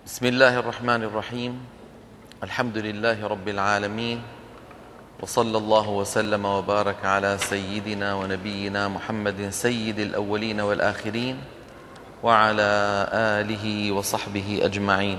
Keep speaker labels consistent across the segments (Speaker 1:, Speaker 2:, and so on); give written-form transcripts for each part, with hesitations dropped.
Speaker 1: بسم الله الرحمن الرحيم. الحمد لله رب العالمين، وصلى الله وسلم وبارك على سيدنا ونبينا محمد سيد الأولين والآخرين وعلى آله وصحبه أجمعين.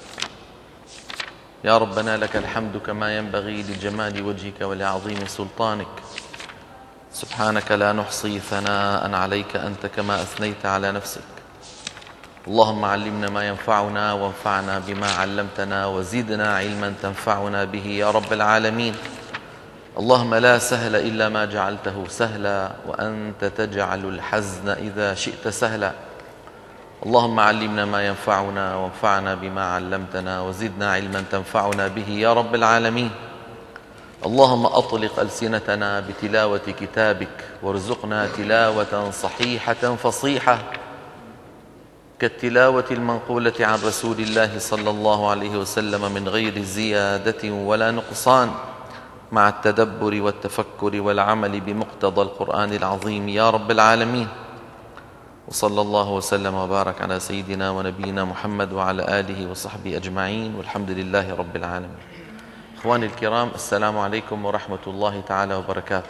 Speaker 1: يا ربنا لك الحمد كما ينبغي لجمال وجهك ولعظيم سلطانك، سبحانك لا نحصي ثناء عليك أنت كما أثنيت على نفسك. اللهم علمنا ما ينفعنا وانفعنا بما علمتنا وزدنا علما تنفعنا به يا رب العالمين. اللهم لا سهل إلا ما جعلته سهلا، وأنت تجعل الحزن إذا شئت سهلا. اللهم علمنا ما ينفعنا وانفعنا بما علمتنا وزدنا علما تنفعنا به يا رب العالمين. اللهم أطلق ألسنتنا بتلاوة كتابك، وارزقنا تلاوة صحيحة فصيحة كالتلاوة المنقولة عن رسول الله صلى الله عليه وسلم من غير زيادة ولا نقصان، مع التدبر والتفكر والعمل بمقتضى القرآن العظيم يا رب العالمين. وصلى الله وسلم وبارك على سيدنا ونبينا محمد وعلى آله وصحبه أجمعين، والحمد لله رب العالمين. إخواني الكرام، السلام عليكم ورحمة الله تعالى وبركاته.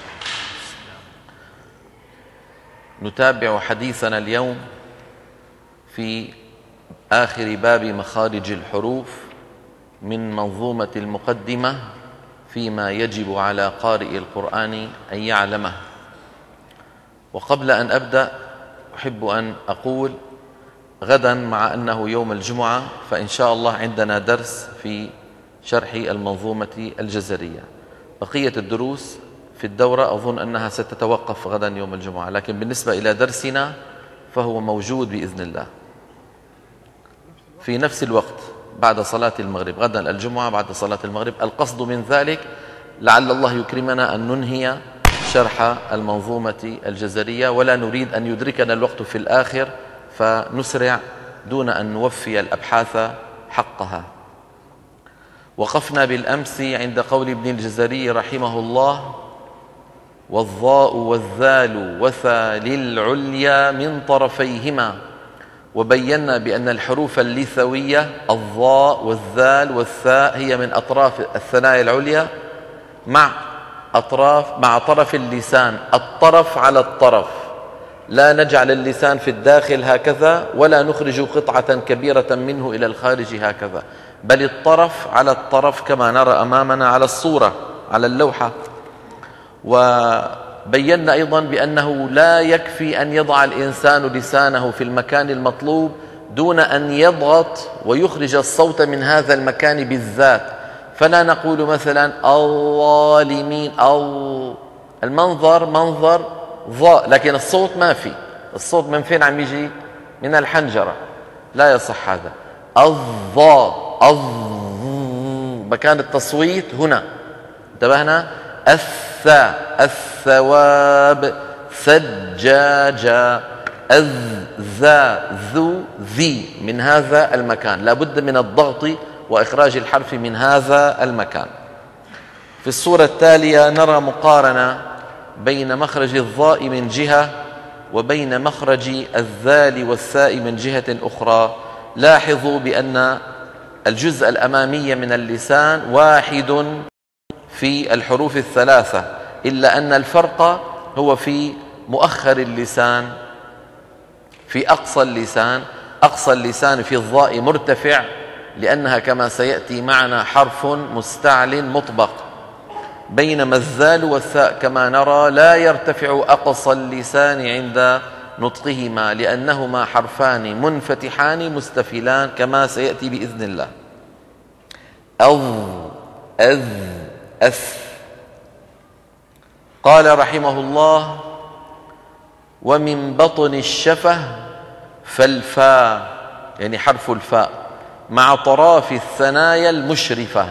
Speaker 1: نتابع حديثنا اليوم في آخر باب مخارج الحروف من منظومة المقدمة فيما يجب على قارئ القرآن أن يعلمه. وقبل أن أبدأ أحب أن أقول غدا، مع أنه يوم الجمعة، فإن شاء الله عندنا درس في شرح المنظومة الجزرية. بقية الدروس في الدورة أظن أنها ستتوقف غدا يوم الجمعة، لكن بالنسبة إلى درسنا فهو موجود بإذن الله في نفس الوقت بعد صلاة المغرب. غدا الجمعة بعد صلاة المغرب. القصد من ذلك لعل الله يكرمنا أن ننهي شرح المنظومة الجزرية، ولا نريد أن يدركنا الوقت في الآخر فنسرع دون أن نوفي الأبحاث حقها. وقفنا بالأمس عند قول ابن الجزري رحمه الله: والضاء والذال وثال العليا من طرفيهما. وبينا بأن الحروف اللثوية الضاء والذال والثاء هي من أطراف الثنايا العليا مع طرف اللسان، الطرف على الطرف، لا نجعل اللسان في الداخل هكذا ولا نخرج قطعة كبيرة منه إلى الخارج هكذا، بل الطرف على الطرف كما نرى أمامنا على الصورة على اللوحة. وبينا أيضا بأنه لا يكفي أن يضع الإنسان لسانه في المكان المطلوب دون أن يضغط ويخرج الصوت من هذا المكان بالذات. فلا نقول مثلا الظالمين، المنظر منظر ضاء لكن الصوت ما في. الصوت من فين عم يجي؟ من الحنجرة، لا يصح هذا. الضاء مكان التصويت هنا، انتبهنا؟ الثواب سجاجا، ذو ذي، من هذا المكان لا بد من الضغط وإخراج الحرف من هذا المكان. في الصورة التالية نرى مقارنة بين مخرج الضاء من جهة وبين مخرج الذال والثاء من جهة أخرى. لاحظوا بأن الجزء الأمامي من اللسان واحد في الحروف الثلاثة، إلا أن الفرق هو في مؤخر اللسان، في أقصى اللسان. أقصى اللسان في الضاء مرتفع لأنها كما سيأتي معنا حرف مستعل مطبق، بينما الذال والثاء كما نرى لا يرتفع أقصى اللسان عند نطقهما، لأنهما حرفان منفتحان مستفلان كما سيأتي بإذن الله. قال رحمه الله: ومن بطن الشفة فالفاء، يعني حرف الفاء، مع طراف الثنايا المشرفة.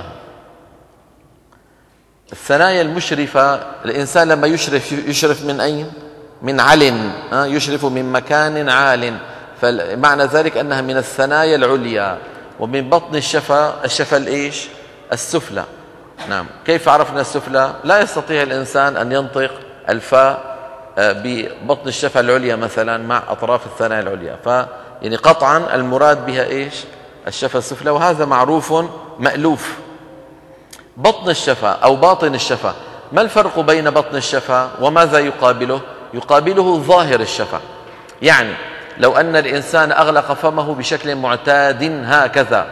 Speaker 1: الثنايا المشرفة، الإنسان لما يشرف من أين؟ من علم، يشرف من مكان عال، فمعنى ذلك أنها من الثنايا العليا. ومن بطن الشفة الإيش؟ السفلى. نعم. كيف عرفنا السفلى؟ لا يستطيع الإنسان أن ينطق الفاء ببطن الشفة العليا مثلا مع أطراف الثنايا العليا، يعني قطعا المراد بها إيش؟ الشفة السفلى، وهذا معروف مألوف. بطن الشفة أو باطن الشفة، ما الفرق بين بطن الشفة وماذا يقابله؟ يقابله ظاهر الشفة. يعني لو أن الإنسان أغلق فمه بشكل معتاد هكذا،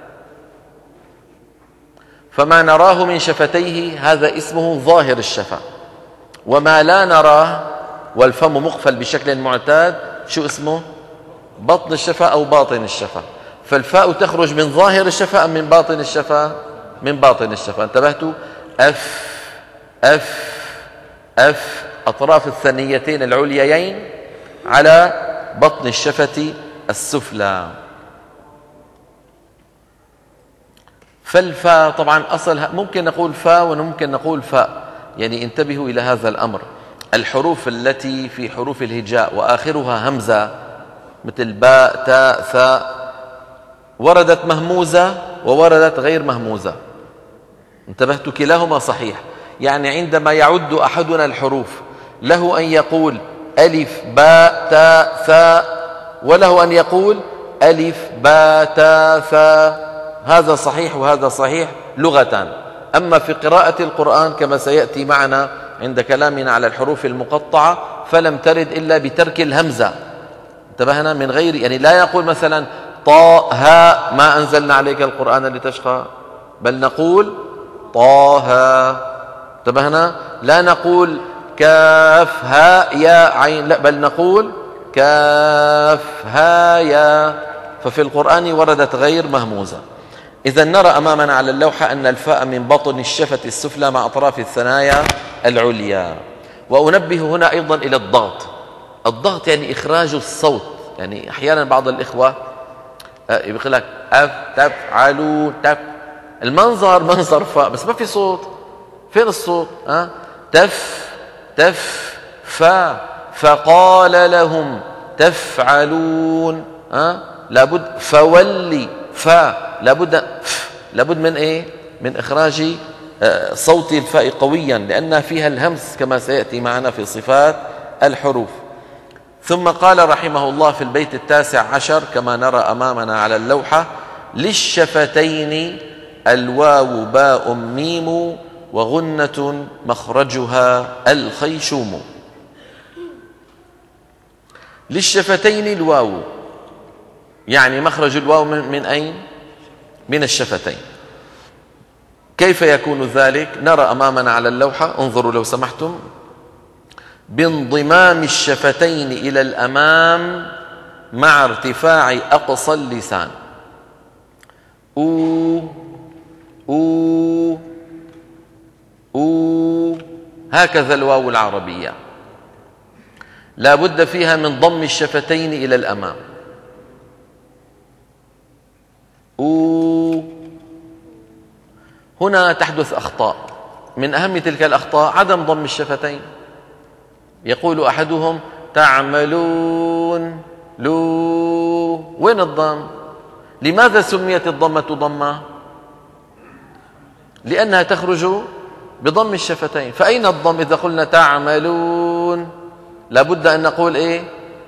Speaker 1: فما نراه من شفتيه هذا اسمه ظاهر الشفة، وما لا نراه والفم مقفل بشكل معتاد شو اسمه؟ بطن الشفة أو باطن الشفة. فالفاء تخرج من ظاهر الشفة أم من باطن الشفة؟ من باطن الشفة. انتبهتوا؟ أف أف أف، أطراف الثنيتين العليين على بطن الشفة السفلى. فالفاء طبعا أصلها ممكن نقول فاء وممكن نقول فاء، يعني انتبهوا إلى هذا الأمر. الحروف التي في حروف الهجاء وآخرها همزة مثل باء تاء ثاء وردت مهموزة ووردت غير مهموزة. انتبهتوا؟ كلاهما صحيح. يعني عندما يعد أحدنا الحروف له أن يقول ألف باء تاء ثاء، وله أن يقول ألف باء تاء ثاء، هذا صحيح وهذا صحيح لغة. أما في قراءة القرآن كما سيأتي معنا عند كلامنا على الحروف المقطعة فلم ترد إلا بترك الهمزة. انتبهنا؟ من غير، يعني لا يقول مثلا طاء هاء ما أنزلنا عليك القرآن لتشقى، بل نقول طه. انتبهنا؟ لا نقول كاف هاء يا عين، لا، بل نقول كاف ها يا. ففي القرآن وردت غير مهموزة. إذا نرى أمامنا على اللوحة أن الفاء من بطن الشفة السفلى مع أطراف الثنايا العليا. وأنبه هنا أيضا إلى الضغط. الضغط يعني إخراج الصوت. يعني أحيانا بعض الإخوة يقول لك أف تفعلوا تف، المنظر منظر فاء بس ما في صوت. فين الصوت؟ تف تف فا، فقال لهم تفعلون. لابد فولي فا، لابد من ايه؟ من اخراج صوت الفاء قويا لانها فيها الهمس كما سياتي معنا في صفات الحروف. ثم قال رحمه الله في البيت 19 كما نرى امامنا على اللوحة: للشفتين الواو باء ميم وغنة مخرجها الخيشوم. للشفتين الواو، يعني مخرج الواو من أين؟ من الشفتين. كيف يكون ذلك؟ نرى أمامنا على اللوحة، انظروا لو سمحتم: بانضمام الشفتين إلى الأمام مع ارتفاع أقصى اللسان. أو أو أو، هكذا الواو العربية لا بد فيها من ضم الشفتين إلى الأمام. أو. هنا تحدث أخطاء، من أهم تلك الأخطاء عدم ضم الشفتين. يقول أحدهم تعملون لو، وين الضم؟ لماذا سميت الضمة ضمة؟ لأنها تخرج بضم الشفتين. فأين الضم إذا قلنا تعملون؟ لابد أن نقول إيه؟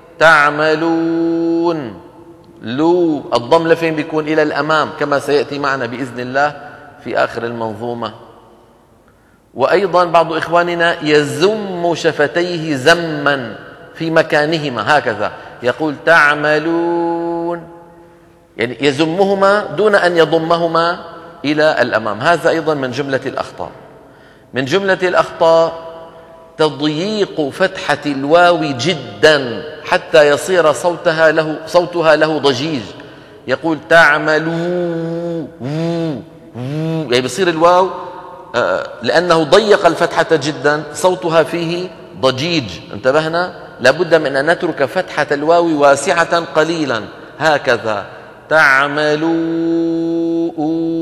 Speaker 1: تعملون لو. الضم لفين بيكون؟ إلى الأمام كما سيأتي معنا بإذن الله في آخر المنظومة. وأيضا بعض إخواننا يزم شفتيه زما في مكانهما هكذا، يقول تعملون، يعني يزمهما دون أن يضمهما إلى الأمام. هذا أيضا من جملة الأخطاء. من جملة الأخطاء تضييق فتحة الواو جدا حتى يصير صوتها له ضجيج. يقول تعملوا، يعني بيصير الواو لأنه ضيق الفتحة جدا صوتها فيه ضجيج. انتبهنا؟ لابد من أن نترك فتحة الواو واسعة قليلا هكذا. تعملوا.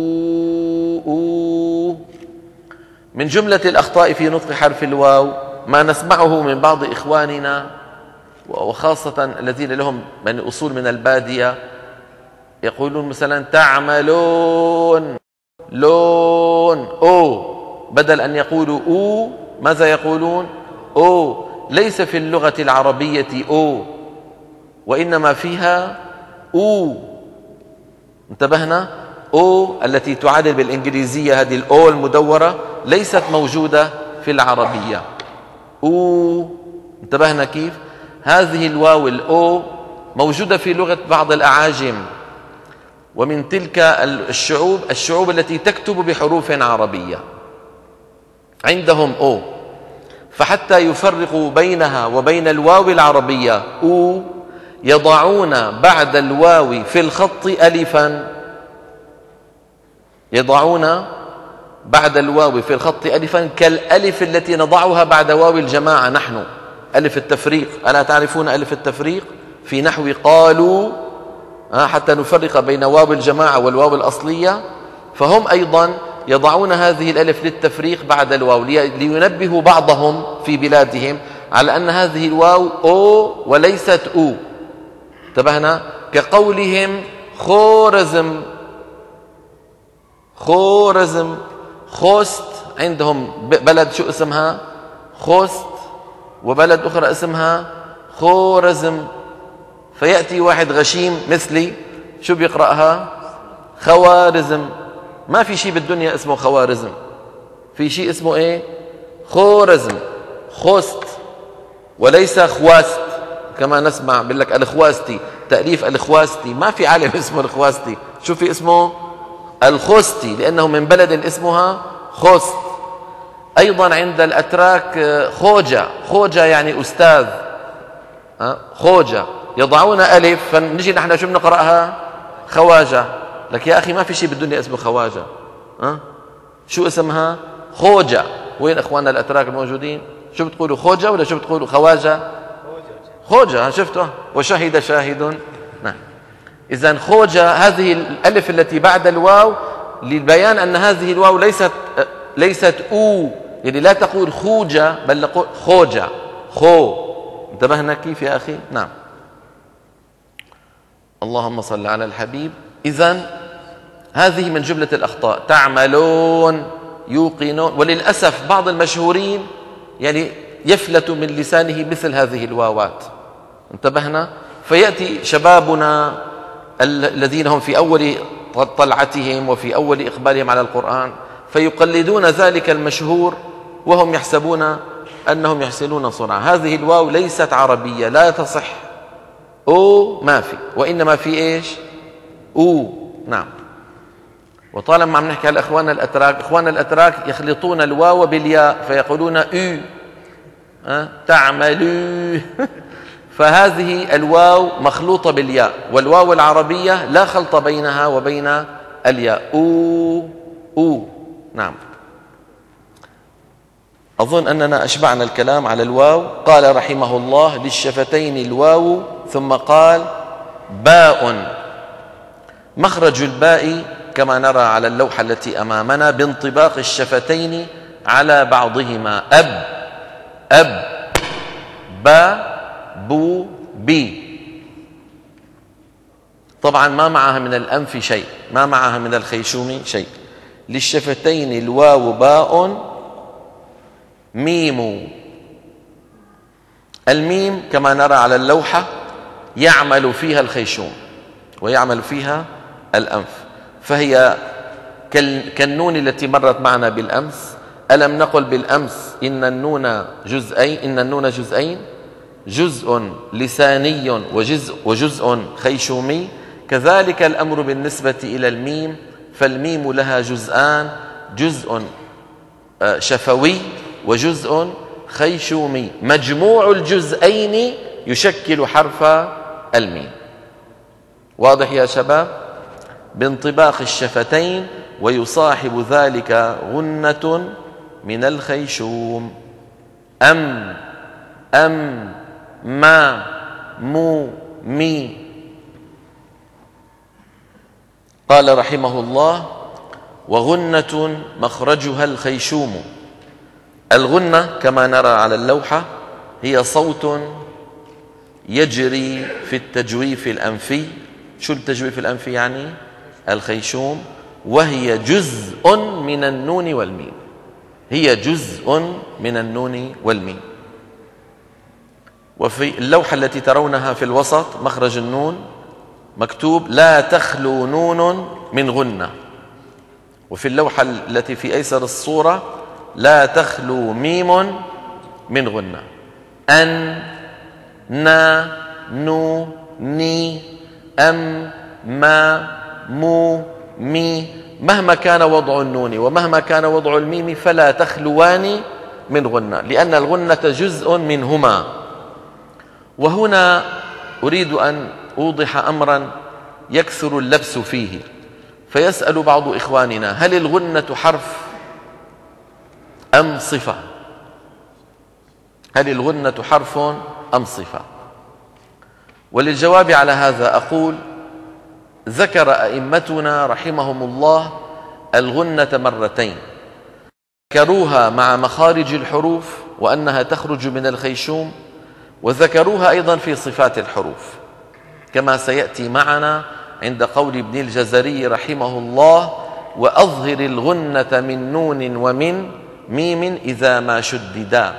Speaker 1: من جملة الأخطاء في نطق حرف الواو ما نسمعه من بعض إخواننا وخاصة الذين لهم من أصول من البادية، يقولون مثلا تعملون لون أو، بدل أن يقولوا أو ماذا يقولون؟ أو. ليس في اللغة العربية أو، وإنما فيها أو. انتبهنا؟ أو التي تعادل بالإنجليزية هذه الأو المدورة ليست موجودة في العربية. أو، انتبهنا كيف؟ هذه الواو الأو موجودة في لغة بعض الأعاجم، ومن تلك الشعوب التي تكتب بحروف عربية عندهم أو، فحتى يفرقوا بينها وبين الواو العربية أو يضعون بعد الواو في الخط ألفا، يضعون بعد الواو في الخط ألفا كالألف التي نضعها بعد واو الجماعة نحن، ألف التفريق. ألا تعرفون ألف التفريق في نحو قالوا؟ حتى نفرق بين واو الجماعة والواو الأصلية. فهم أيضا يضعون هذه الألف للتفريق بعد الواو، لينبهوا بعضهم في بلادهم على أن هذه الواو أو وليست أو. انتبهنا؟ كقولهم خورزم، خورزم، خوست، عندهم بلد شو اسمها؟ خوست، وبلد أخرى اسمها خورزم. فيأتي واحد غشيم مثلي شو بيقرأها؟ خوارزم. ما في شيء بالدنيا اسمه خوارزم، في شيء اسمه ايه؟ خورزم، خوست، وليس خواست كما نسمع بيقول لك الخواستي، تأليف الخواستي. ما في عالم اسمه الخواستي، شو في اسمه؟ الخوستي، لأنه من بلد اسمها خوست. أيضا عند الأتراك خوجة، خوجة يعني أستاذ، خوجة، يضعون ألف، فنجي نحن شو بنقرأها؟ خواجة. لك يا أخي ما في شيء بالدنيا اسمه خواجة، شو اسمها؟ خوجة. وين أخواننا الأتراك الموجودين؟ شو بتقولوا، خوجة ولا شو بتقولوا؟ خواجة؟ خوجة. شفتوا؟ وشهد شاهد. نعم. إذن خوجة هذه الألف التي بعد الواو للبيان أن هذه الواو ليست أو، يعني لا تقول خوجة بل نقول خوجة، خو. انتبهنا كيف يا أخي؟ نعم. اللهم صل على الحبيب. إذن هذه من جملة الأخطاء، تعملون، يوقنون. وللأسف بعض المشهورين يعني يفلت من لسانه مثل هذه الواوات. انتبهنا؟ فيأتي شبابنا الذين هم في أول طلعتهم وفي أول إقبالهم على القرآن فيقلدون ذلك المشهور وهم يحسبون أنهم يحسنون صنعا. هذه الواو ليست عربية، لا تصح. أو ما في، وإنما في إيش؟ أو. نعم. وطالما عم نحكي على إخواننا الأتراك، إخواننا الأتراك يخلطون الواو بالياء فيقولون أو، تعملوا. فهذه الواو مخلوطة بالياء، والواو العربية لا خلط بينها وبين الياء. أو أو. نعم. أظن أننا أشبعنا الكلام على الواو. قال رحمه الله: للشفتين الواو، ثم قال: باء. مخرج الباء كما نرى على اللوحة التي أمامنا بانطباق الشفتين على بعضهما، أب أب، با بو بي. طبعا ما معها من الأنف شيء، ما معها من الخيشوم شيء. للشفتين الواو باء ميم. الميم كما نرى على اللوحة يعمل فيها الخيشوم ويعمل فيها الأنف، فهي كالنون التي مرت معنا بالأمس. ألم نقل بالأمس إن النون جزئين، جزء لساني وجزء خيشومي. كذلك الأمر بالنسبة إلى الميم، فالميم لها جزءان، جزء شفوي وجزء خيشومي، مجموع الجزئين يشكل حرف الميم. واضح يا شباب؟ بانطباق الشفتين، ويصاحب ذلك غنة من الخيشوم. أم أم، ما، مو، مي. قال رحمه الله: وغنة مخرجها الخيشوم. الغنة كما نرى على اللوحة هي صوت يجري في التجويف الأنفي. شو التجويف الأنفي يعني؟ الخيشوم. وهي جزء من النون والميم، هي جزء من النون والميم. وفي اللوحة التي ترونها في الوسط مخرج النون مكتوب لا تخلو نون من غنة، وفي اللوحة التي في أيسر الصورة لا تخلو ميم من غنة. أن، نا، نو، ني، أم، ما، مو، مي، مهما كان وضع النون ومهما كان وضع الميم فلا تخلوان من غنة، لأن الغنة جزء منهما. وهنا أريد أن أوضح أمرا يكثر اللبس فيه، فيسأل بعض إخواننا: هل الغنة حرف أم صفة؟ هل الغنة حرف أم صفة؟ وللجواب على هذا أقول: ذكر أئمتنا رحمهم الله الغنة مرتين، ذكروها مع مخارج الحروف وأنها تخرج من الخيشوم، وذكروها أيضا في صفات الحروف، كما سيأتي معنا عند قول ابن الجزري رحمه الله: وأظهر الغنة من نون ومن ميم إذا ما شددا،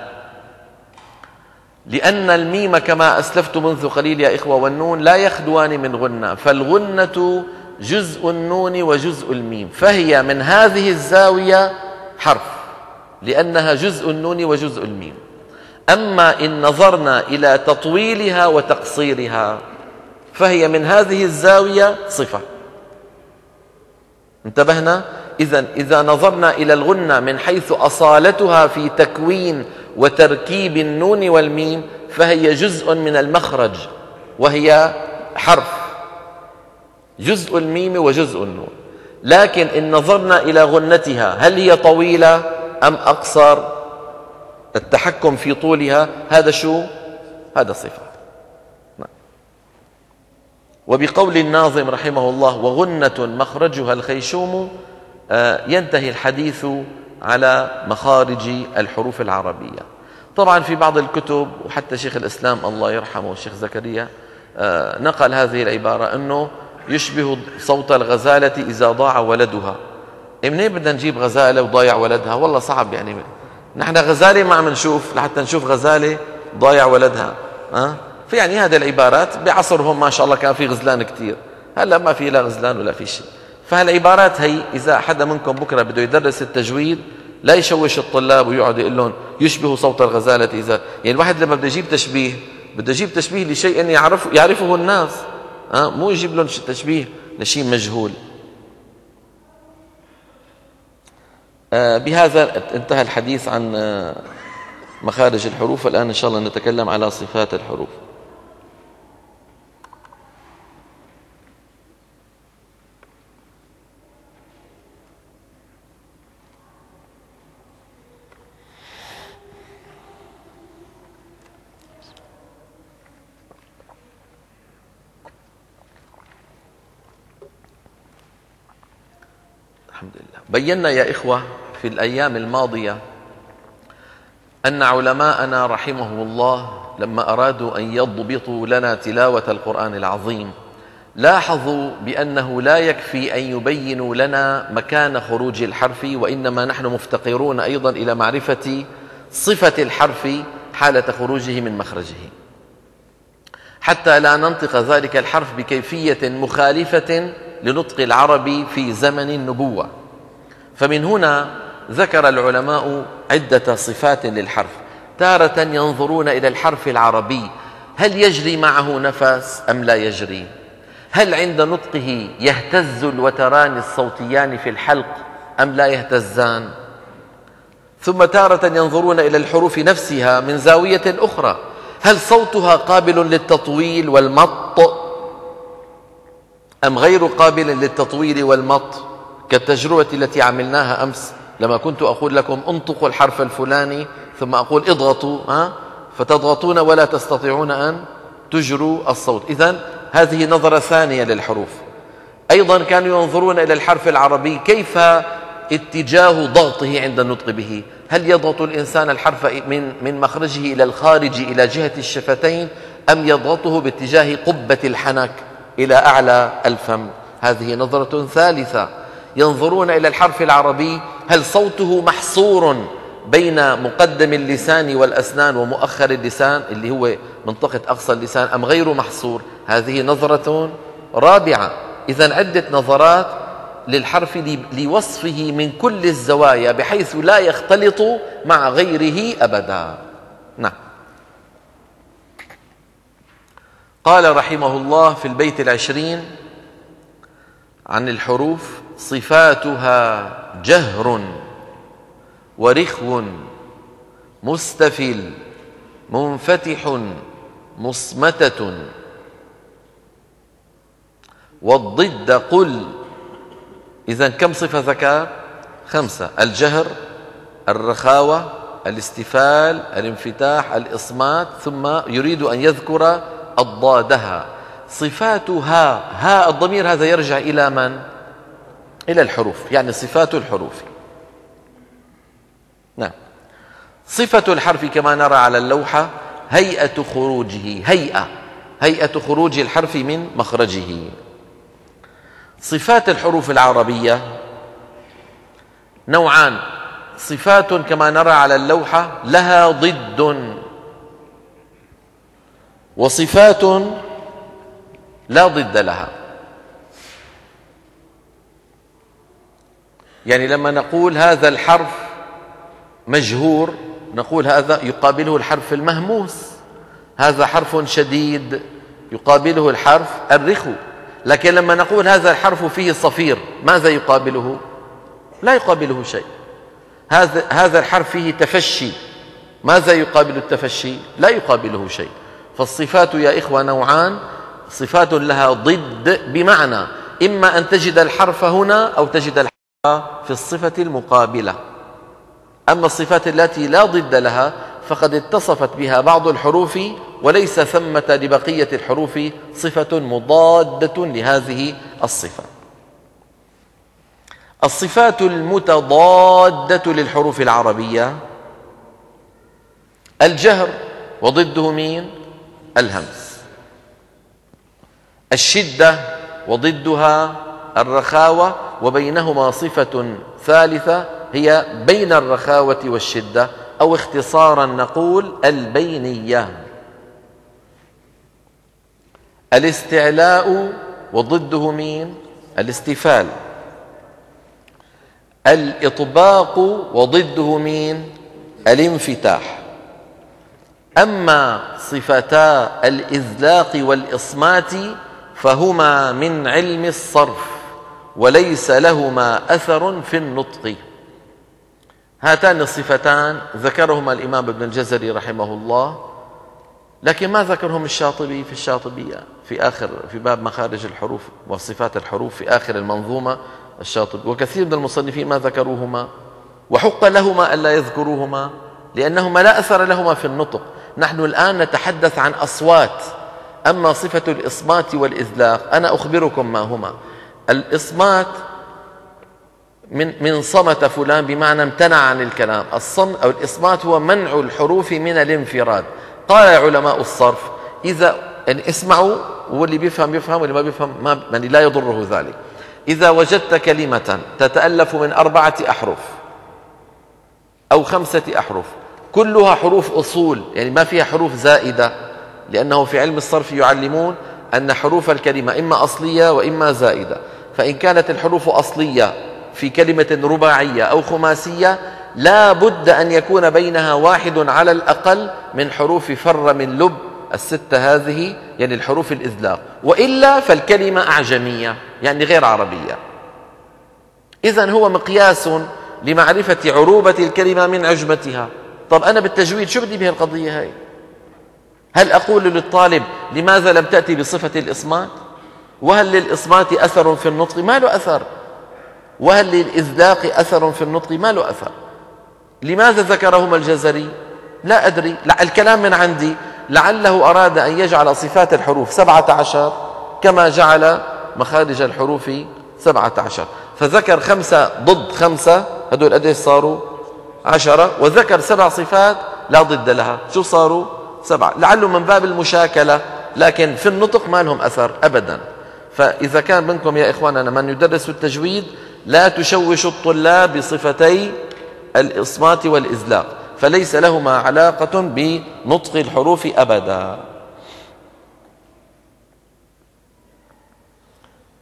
Speaker 1: لأن الميم كما أسلفت منذ قليل يا إخوة والنون لا يخلوان من غنة، فالغنة جزء النون وجزء الميم، فهي من هذه الزاوية حرف لأنها جزء النون وجزء الميم. أما إن نظرنا إلى تطويلها وتقصيرها فهي من هذه الزاوية صفة. انتبهنا؟ إذا نظرنا إلى الغنة من حيث أصالتها في تكوين وتركيب النون والميم فهي جزء من المخرج وهي حرف، جزء الميم وجزء النون. لكن إن نظرنا إلى غنتها هل هي طويلة أم أقصر، التحكم في طولها هذا شو؟ هذا صفة. وبقول الناظم رحمه الله: وغنة مخرجها الخيشوم، ينتهي الحديث على مخارج الحروف العربية. طبعا في بعض الكتب وحتى شيخ الإسلام الله يرحمه الشيخ زكريا نقل هذه العبارة أنه يشبه صوت الغزالة إذا ضاع ولدها. منين بدنا نجيب غزالة وضايع ولدها؟ والله صعب، يعني نحن غزالة ما عم نشوف لحتى نشوف غزالة ضايع ولدها. فيعني هذه العبارات بعصرهم ما شاء الله كان في غزلان كتير، هلا ما في لا غزلان ولا في شيء. فهالعبارات هي إذا حدا منكم بكرة بده يدرس التجويد لا يشوش الطلاب ويقعد يقول لهم يشبه صوت الغزالة إذا، يعني الواحد لما بده يجيب تشبيه بده يجيب تشبيه لشيء يعرفه الناس، مو يجيب لهم تشبيه لشيء مجهول. بهذا انتهى الحديث عن مخارج الحروف. الآن إن شاء الله نتكلم على صفات الحروف. الحمد لله. بينا يا إخوة في الأيام الماضية أن علماءنا رحمهم الله لما أرادوا أن يضبطوا لنا تلاوة القرآن العظيم لاحظوا بأنه لا يكفي أن يبينوا لنا مكان خروج الحرف، وإنما نحن مفتقرون أيضا إلى معرفة صفة الحرف حالة خروجه من مخرجه، حتى لا ننطق ذلك الحرف بكيفية مخالفة لنطق العرب في زمن النبوة. فمن هنا ذكر العلماء عدة صفات للحرف. تارة ينظرون إلى الحرف العربي هل يجري معه نفس أم لا يجري، هل عند نطقه يهتز الوتران الصوتيان في الحلق أم لا يهتزان. ثم تارة ينظرون إلى الحروف نفسها من زاوية أخرى، هل صوتها قابل للتطويل والمط أم غير قابل للتطويل والمط، كالتجربة التي عملناها أمس لما كنت أقول لكم انطقوا الحرف الفلاني ثم أقول اضغطوا فتضغطون ولا تستطيعون أن تجروا الصوت. إذن هذه نظرة ثانية للحروف. أيضا كانوا ينظرون إلى الحرف العربي كيف اتجاه ضغطه عند النطق به، هل يضغط الإنسان الحرف من مخرجه إلى الخارج إلى جهة الشفتين أم يضغطه باتجاه قبة الحنك إلى أعلى الفم. هذه نظرة ثالثة. ينظرون إلى الحرف العربي هل صوته محصور بين مقدم اللسان والأسنان ومؤخر اللسان اللي هو منطقة أقصى اللسان أم غير محصور. هذه نظرة رابعة. إذن عدة نظرات للحرف لوصفه من كل الزوايا بحيث لا يختلط مع غيره أبدا. نعم. قال رحمه الله في البيت 20 عن الحروف: صفاتها جهر ورخو مستفل منفتح مصمتة، والضد قل. إذن كم صفة ذكر؟ 5: الجهر، الرخاوة، الاستفال، الانفتاح، الإصمات، ثم يريد أن يذكر أضدادها. صفاتها، ها الضمير هذا يرجع إلى من؟ إلى الحروف، يعني صفات الحروف. نعم. صفة الحرف كما نرى على اللوحة هيئة خروجه، هيئة خروج الحرف من مخرجه. صفات الحروف العربية نوعان: صفات كما نرى على اللوحة لها ضد، وصفات لا ضد لها. يعني لما نقول هذا الحرف مجهور نقول هذا يقابله الحرف المهموس، هذا حرف شديد يقابله الحرف الرخو. لكن لما نقول هذا الحرف فيه صفير ماذا يقابله؟ لا يقابله شيء. هذا الحرف فيه تفشي، ماذا يقابل التفشي؟ لا يقابله شيء. فالصفات يا إخوة نوعان: صفات لها ضد، بمعنى إما أن تجد الحرف هنا أو تجد الحرف في الصفة المقابلة. أما الصفات التي لا ضد لها فقد اتصفت بها بعض الحروف وليس ثمة لبقية الحروف صفة مضادة لهذه الصفة. الصفات المتضادة للحروف العربية: الجهر وضده مين؟ الهمس. الشدة وضدها الرخاوة، وبينهما صفة ثالثة هي بين الرخاوة والشدة، أو اختصارا نقول البينية. الاستعلاء وضده مين؟ الاستفال. الإطباق وضده مين؟ الانفتاح. أما صفتا الإذلاق والإصمات فهما من علم الصرف وليس لهما أثر في النطق. هاتان الصفتان ذكرهما الإمام ابن الجزري رحمه الله، لكن ما ذكرهم الشاطبي في الشاطبية في باب مخارج الحروف وصفات الحروف في آخر المنظومة الشاطبي، وكثير من المصنفين ما ذكروهما، وحق لهما ألا يذكروهما لأنهما لا أثر لهما في النطق. نحن الآن نتحدث عن أصوات. أما صفة الإصمات والإذلاق أنا أخبركم ما هما. الإصمات من صمت فلان بمعنى امتنع عن الكلام. الصمت أو الإصمات هو منع الحروف من الانفراد. قال علماء الصرف إذا يعني اسمعوا، واللي بيفهم يفهم واللي ما بيفهم ما يعني لا يضره ذلك. إذا وجدت كلمة تتألف من 4 أحرف أو 5 أحرف كلها حروف أصول، يعني ما فيها حروف زائدة، لأنه في علم الصرف يعلمون أن حروف الكلمة إما أصلية وإما زائدة. فإن كانت الحروف أصلية في كلمة رباعية أو خماسية لا بد أن يكون بينها واحد على الأقل من حروف فر من لب 6 هذه، يعني الحروف الإذلاق، وإلا فالكلمة أعجمية يعني غير عربية. إذن هو مقياس لمعرفة عروبة الكلمة من عجمتها. طب أنا بالتجويد شو بدي به القضية هاي؟ هل أقول للطالب لماذا لم تأتي بصفة الإصمات؟ وهل للإصمات أثر في النطق؟ ما له أثر. وهل للإذلاق أثر في النطق؟ ما له أثر. لماذا ذكرهما الجزري؟ لا أدري، الكلام من عندي. لعله أراد أن يجعل صفات الحروف 17 كما جعل مخارج الحروف 17، فذكر 5 ضد 5، هدول قديش صاروا؟ 10، وذكر 7 صفات لا ضد لها، شو صاروا؟ 7. لعله من باب المشاكلة، لكن في النطق ما لهم أثر أبدا. فإذا كان منكم يا إخواننا من يدرس التجويد لا تشوشوا الطلاب بصفتي الإصمات والإذلاق، فليس لهما علاقة بنطق الحروف أبدا.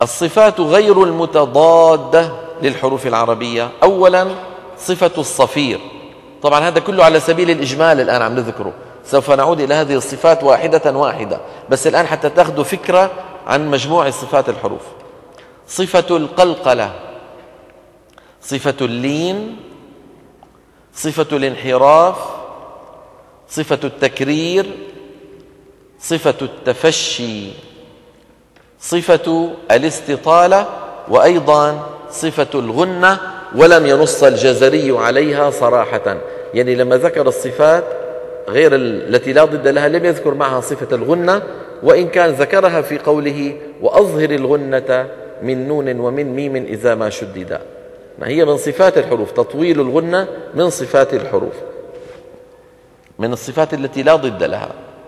Speaker 1: الصفات غير المتضادة للحروف العربية. أولا صفة الصفير، طبعا هذا كله على سبيل الإجمال الآن عم نذكره، سوف نعود إلى هذه الصفات واحدة واحدة، بس الآن حتى تأخذوا فكرة عن مجموع صفات الحروف. صفة القلقلة، صفة اللين، صفة الانحراف، صفة التكرير، صفة التفشي، صفة الاستطالة، وأيضا صفة الغنة، ولم ينص الجزري عليها صراحة. يعني لما ذكر الصفات غير التي لا ضد لها لم يذكر معها صفة الغنة، وإن كان ذكرها في قوله وأظهر الغنة من نون ومن ميم إذا ما شددا. هي من صفات الحروف، تطويل الغنة من صفات الحروف، من الصفات التي لا ضد لها.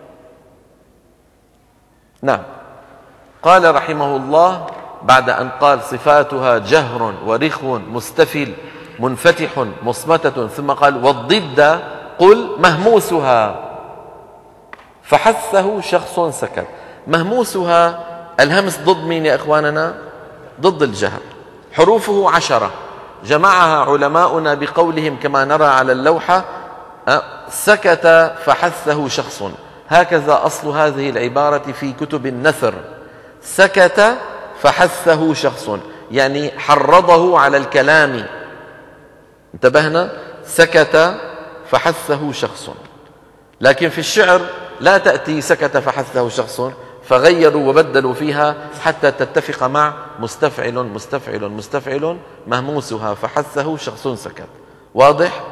Speaker 1: نعم. قال رحمه الله بعد أن قال صفاتها جهر ورخو مستفل منفتح مصمتة، ثم قال والضد قل مهموسها فحثه شخص سكت. مهموسها الهمس ضد مين يا إخواننا؟ ضد الجهر. حروفه 10 جمعها علماؤنا بقولهم كما نرى على اللوحة سكت فحثه شخص. هكذا أصل هذه العبارة في كتب النثر، سكت فحثه شخص، يعني حرضه على الكلام. انتبهنا؟ سكت فحثه شخص. لكن في الشعر لا تأتي سكت فحثه شخص، فغيروا وبدلوا فيها حتى تتفق مع مستفعل مستفعل مستفعل مهموسها فحثه شخص سكت. واضح؟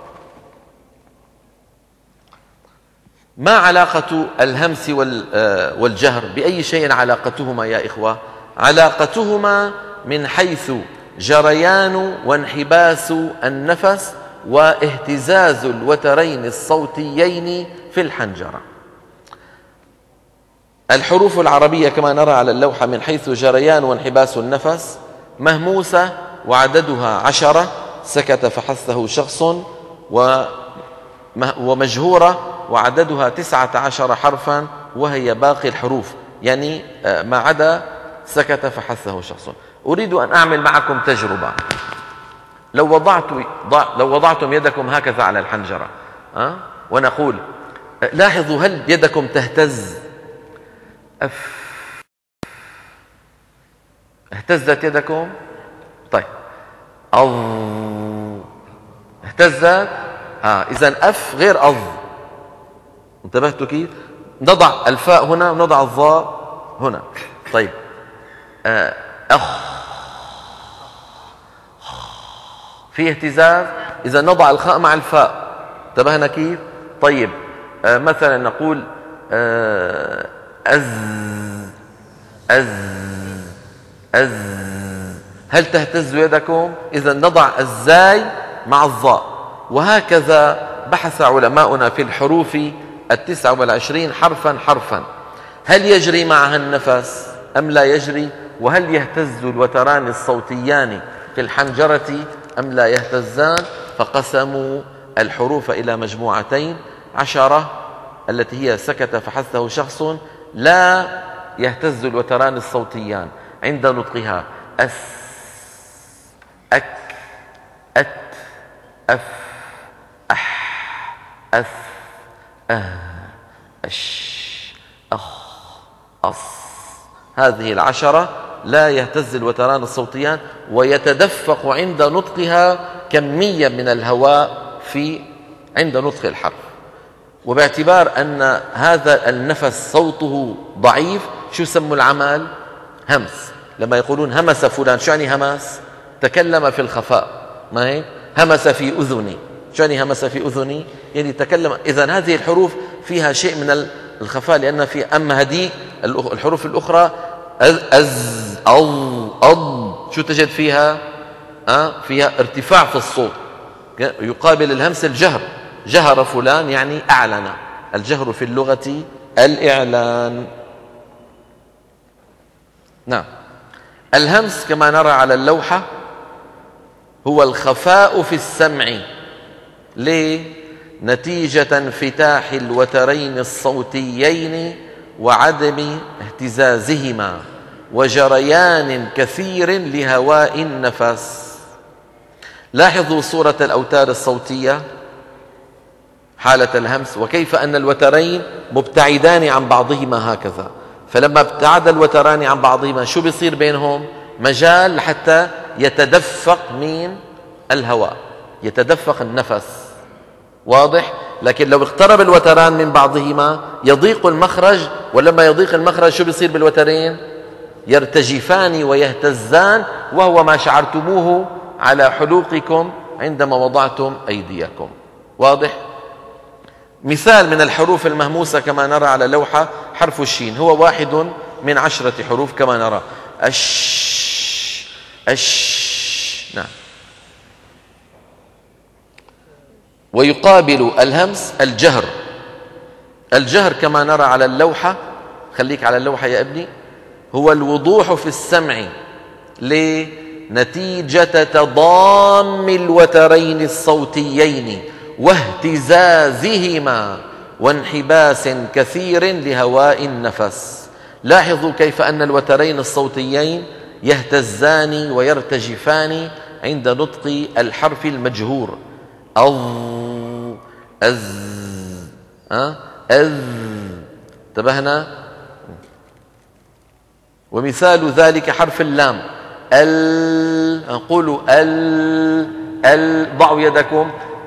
Speaker 1: ما علاقة الهمس والجهر؟ بأي شيء علاقتهما يا إخوة؟ علاقتهما من حيث جريان وانحباس النفس واهتزاز الوترين الصوتيين في الحنجرة. الحروف العربية كما نرى على اللوحة من حيث جريان وانحباس النفس مهموسة وعددها 10 سكت فحثه شخص، ومجهورة وعددها 19 حرفا وهي باقي الحروف، يعني ما عدا سكت فحثه شخص. أريد أن أعمل معكم تجربة. لو وضعتم يدكم هكذا على الحنجرة ونقول لاحظوا هل يدكم تهتز؟ اهتزت يدكم؟ طيب اهتزت؟ إذن أف غير أظ. انتبهتوا كيف؟ نضع الفاء هنا ونضع الظاء هنا. طيب في اهتزاز، إذا نضع الخاء مع الفاء. انتبهنا كيف؟ طيب مثلا نقول هل تهتز يدكم؟ إذا نضع الزاي مع الظاء. وهكذا بحث علماؤنا في الحروف 29 حرفا حرفا، هل يجري معها النفس أم لا يجري؟ وهل يهتز الوتران الصوتيان في الحنجرة أم لا يهتزان؟ فقسموا الحروف إلى مجموعتين: 10 التي هي سكت فحثه شخص لا يهتز الوتران الصوتيان عند نطقها، أس أك أت أف أح أث أش أخ أص. هذه 10 لا يهتز الوتران الصوتيان، ويتدفق عند نطقها كمية من الهواء عند نطق الحرف. وباعتبار أن هذا النفس صوته ضعيف، شو سموا العمل؟ همس. لما يقولون همس فلان، شو يعني همس؟ تكلم في الخفاء، ما هيك؟ همس في أذني، شو يعني همس في أذني؟ يعني تكلم. إذن هذه الحروف فيها شيء من الخفاء، لأن في أما هذه الحروف الأخرى أز أو أض، شو تجد فيها؟ فيها ارتفاع في الصوت، يقابل الهمس الجهر. جهر فلان يعني أعلن. الجهر في اللغة الإعلان. نعم. الهمس كما نرى على اللوحة هو الخفاء في السمع. ليه؟ نتيجة انفتاح الوترين الصوتيين وعدم اهتزازهما، وجريان كثير لهواء النفس. لاحظوا صورة الأوتار الصوتية حالة الهمس، وكيف أن الوترين مبتعدان عن بعضهما هكذا، فلما ابتعد الوتران عن بعضهما شو بيصير بينهم؟ مجال حتى يتدفق من الهواء، يتدفق النفس. واضح؟ لكن لو اقترب الوتران من بعضهما يضيق المخرج، ولما يضيق المخرج شو بيصير بالوترين؟ يرتجفان ويهتزان، وهو ما شعرتموه على حلوقكم عندما وضعتم أيديكم. واضح؟ مثال من الحروف المهموسة كما نرى على لوحة حرف الشين، هو واحد من 10 حروف كما نرى. نعم. ويقابل الهمس الجهر. الجهر كما نرى على اللوحة، خليك على اللوحة يا ابني، هو الوضوح في السمع لنتيجة تضام الوترين الصوتيين واهتزازهما وانحباس كثير لهواء النفس. لاحظوا كيف أن الوترين الصوتيين يهتزان ويرتجفان عند نطق الحرف المجهور. انتبهنا؟ ومثال ذلك حرف اللام. نقول ضعوا يدكم.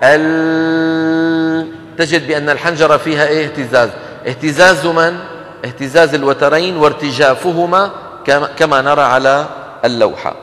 Speaker 1: تجد بأن الحنجرة فيها اهتزاز. اهتزاز من؟ اهتزاز الوترين وارتجافهما كما نرى على اللوحة.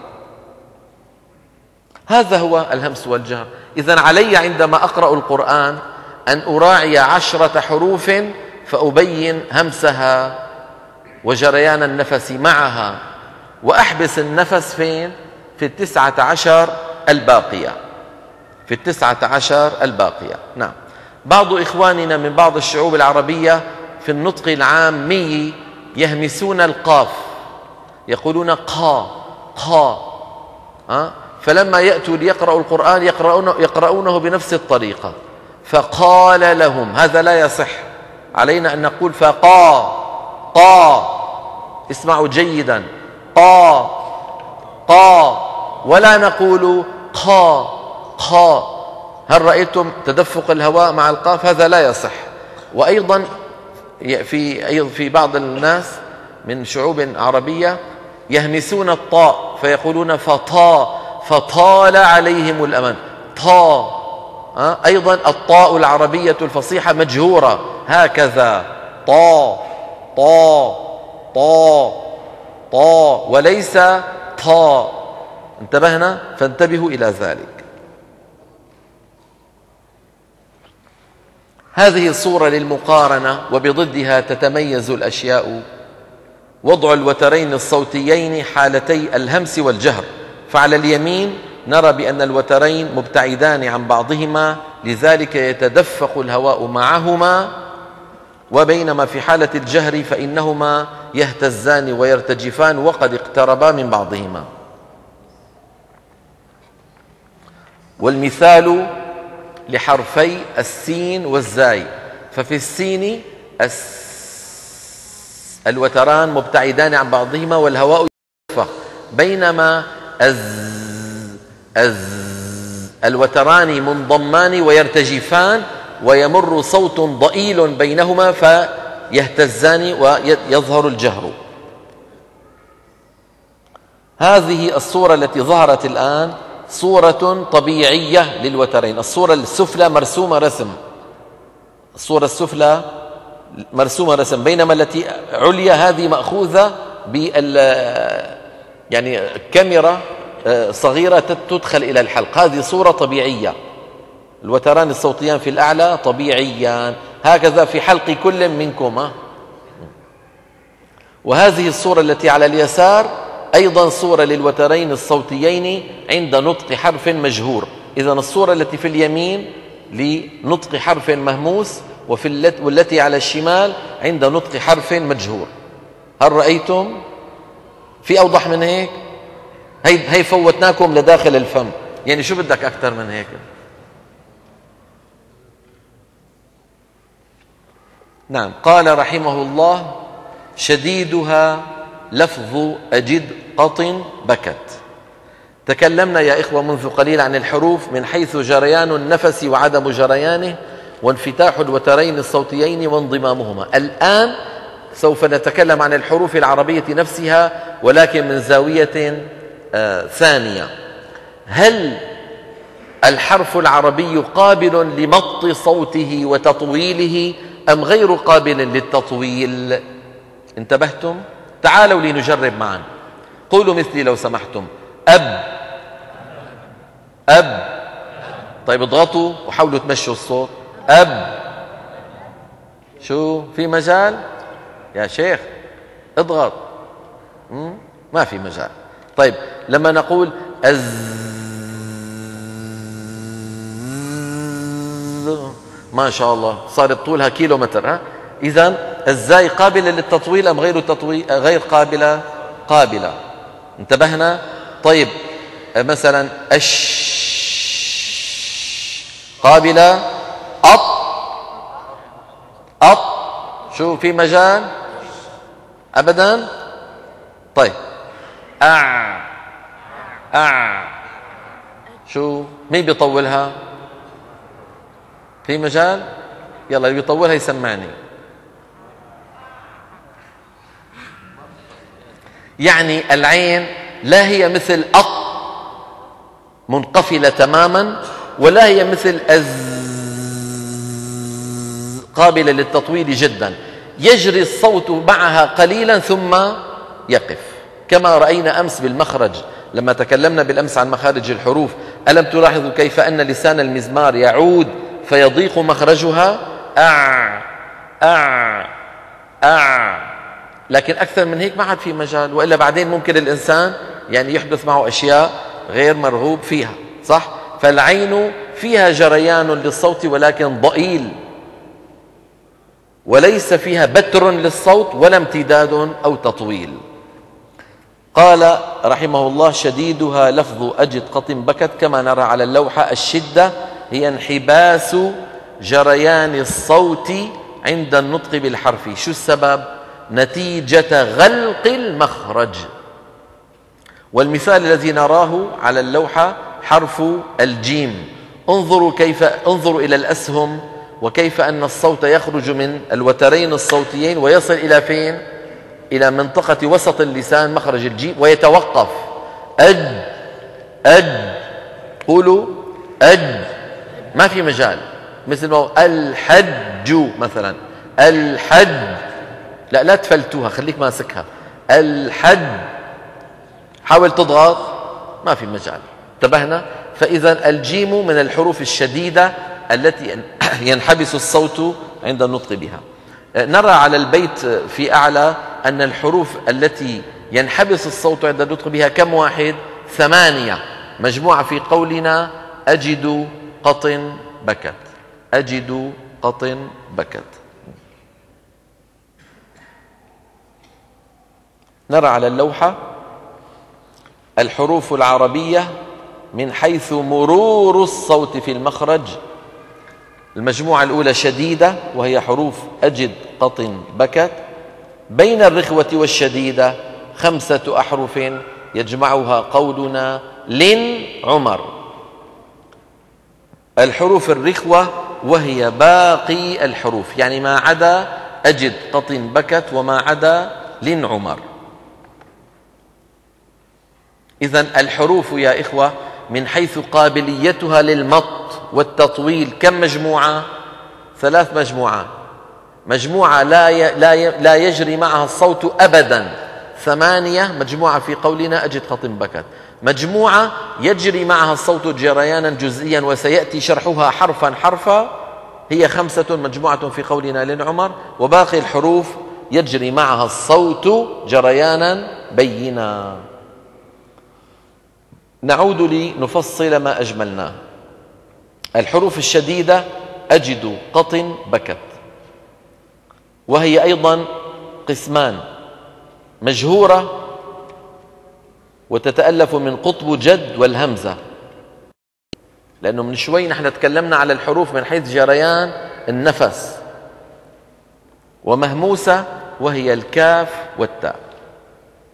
Speaker 1: هذا هو الهمس والجهر. إذن علي عندما أقرأ القرآن أن أراعي 10 حروف فأبين همسها وجريان النفس معها، وأحبس النفس فين؟ في 19 الباقية، في 19 الباقية. نعم. بعض إخواننا من بعض الشعوب العربية في النطق العامي يهمسون القاف، يقولون قا قا، فلما يأتوا ليقرأوا القرآن يقرؤونه بنفس الطريقة. فقال لهم، هذا لا يصح. علينا أن نقول فقا قا، اسمعوا جيدا، قا قا، ولا نقول قا قا. هل رأيتم تدفق الهواء مع القاف؟ هذا لا يصح. وأيضا في بعض الناس من شعوب عربية يهمسون الطاء فيقولون فطا، فطال عليهم الأمل، طا. أيضا الطاء العربية الفصيحة مجهورة هكذا، طا طا طا طا، وليس طا. انتبهنا؟ فانتبهوا إلى ذلك. هذه صورة للمقارنة، وبضدها تتميز الأشياء. وضع الوترين الصوتيين حالتي الهمس والجهر. فعلى اليمين نرى بأن الوترين مبتعدان عن بعضهما، لذلك يتدفق الهواء معهما، وبينما في حالة الجهر فإنهما يهتزان ويرتجفان وقد اقتربا من بعضهما. والمثال لحرفي السين والزاي، ففي السين الوتران مبتعدان عن بعضهما والهواء يتدفق، بينما الوتران منضمان ويرتجفان ويمر صوت ضئيل بينهما فيهتزان ويظهر الجهر. هذه الصورة التي ظهرت الآن صورة طبيعية للوترين. الصورة السفلى مرسومة رسم، الصورة السفلى مرسومة رسم، بينما التي عليا هذه مأخوذة يعني كاميرا صغيرة تدخل إلى الحلق. هذه صورة طبيعية، الوتران الصوتيان في الأعلى طبيعيان هكذا في حلق كل منكم. وهذه الصورة التي على اليسار أيضا صورة للوترين الصوتيين عند نطق حرف مجهور. إذن الصورة التي في اليمين لنطق حرف مهموس، والتي على الشمال عند نطق حرف مجهور. هل رأيتم؟ في أوضح من هيك؟ هي فوتناكم لداخل الفم، يعني شو بدك أكثر من هيك؟ نعم. قال رحمه الله: شديدها لفظ أجد قط بكت. تكلمنا يا إخوة منذ قليل عن الحروف من حيث جريان النفس وعدم جريانه، وانفتاح الوترين الصوتيين وانضمامهما. الآن سوف نتكلم عن الحروف العربية نفسها، ولكن من زاوية ثانية. هل الحرف العربي قابل لمط صوته وتطويله أم غير قابل للتطويل؟ انتبهتم؟ تعالوا لنجرب معا. قولوا مثلي لو سمحتم. أب. أب. طيب اضغطوا وحاولوا تمشوا الصوت. أب. شو في مجال يا شيخ؟ اضغط. ما في مجال. طيب لما نقول ما شاء الله صارت طولها كيلومتر. إذن الزاي قابلة للتطويل أم غير التطويل؟ غير قابلة. قابلة. انتبهنا؟ طيب مثلا قابلة. أط. شو في مجال؟ أبدا. طيب شو مين بيطولها؟ في مجال؟ يلا اللي بيطولها يسمعني. يعني العين لا هي مثل منقفلة تماما، ولا هي مثل قابلة للتطويل جدا، يجري الصوت معها قليلا ثم يقف، كما رأينا أمس بالمخرج لما تكلمنا بالأمس عن مخارج الحروف. ألم تلاحظوا كيف أن لسان المزمار يعود فيضيق مخرجها؟ لكن أكثر من هيك ما عاد في مجال، وإلا بعدين ممكن الإنسان يعني يحدث معه أشياء غير مرغوب فيها، صح؟ فالعين فيها جريان للصوت ولكن ضئيل، وليس فيها بتر للصوت ولا امتداد أو تطويل. قال رحمه الله: شديدها لفظ أجد قط بكت، كما نرى على اللوحة. الشدة هي انحباس جريان الصوت عند النطق بالحرف. شو السبب؟ نتيجة غلق المخرج. والمثال الذي نراه على اللوحة حرف الجيم. انظروا إلى الأسهم، وكيف أن الصوت يخرج من الوترين الصوتيين ويصل إلى فين؟ إلى منطقة وسط اللسان مخرج الجيم ويتوقف. قولوا ما في مجال. مثل ما الحج مثلا. الحج لا تفلتوها، خليك ماسكها. الحج حاول تضغط، ما في مجال. انتبهنا؟ فإذا الجيم من الحروف الشديدة التي ينحبس الصوت عند النطق بها. نرى على البيت في أعلى أن الحروف التي ينحبس الصوت عند النطق بها كم واحد؟ 8 مجموعة في قولنا أجد قط بكت. أجد قط بكت. نرى على اللوحة الحروف العربية من حيث مرور الصوت في المخرج. المجموعة الأولى شديدة، وهي حروف أجد قط بكت. بين الرخوة والشديدة 5 أحرف يجمعها قولنا لن عمر. الحروف الرخوة وهي باقي الحروف، يعني ما عدا أجد قط بكت وما عدا لن عمر. إذن الحروف يا إخوة من حيث قابليتها للمط والتطويل كم مجموعة؟ 3 مجموعات. مجموعة لا يجري معها الصوت أبدا، 8 مجموعة في قولنا أجد قط بكت. مجموعة يجري معها الصوت جريانا جزئيا وسيأتي شرحها حرفا هي 5 مجموعة في قولنا لن عمر. وباقي الحروف يجري معها الصوت جريانا بينا. نعود لنفصل ما أجملناه. الحروف الشديدة أجد قط بكت، وهي أيضا قسمان: مجهورة وتتألف من قطب جد والهمزة، لأنه من شوي نحن تكلمنا على الحروف من حيث جريان النفس. ومهموسة وهي الكاف والتاء.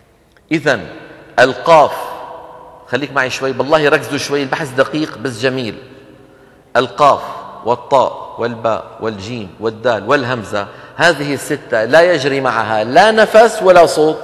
Speaker 1: إذن القاف، خليك معي شوي بالله، ركزوا شوي، البحث دقيق بس جميل. القاف والطاء والباء والجيم والدال والهمزة، هذه الستة لا يجري معها لا نفس ولا صوت.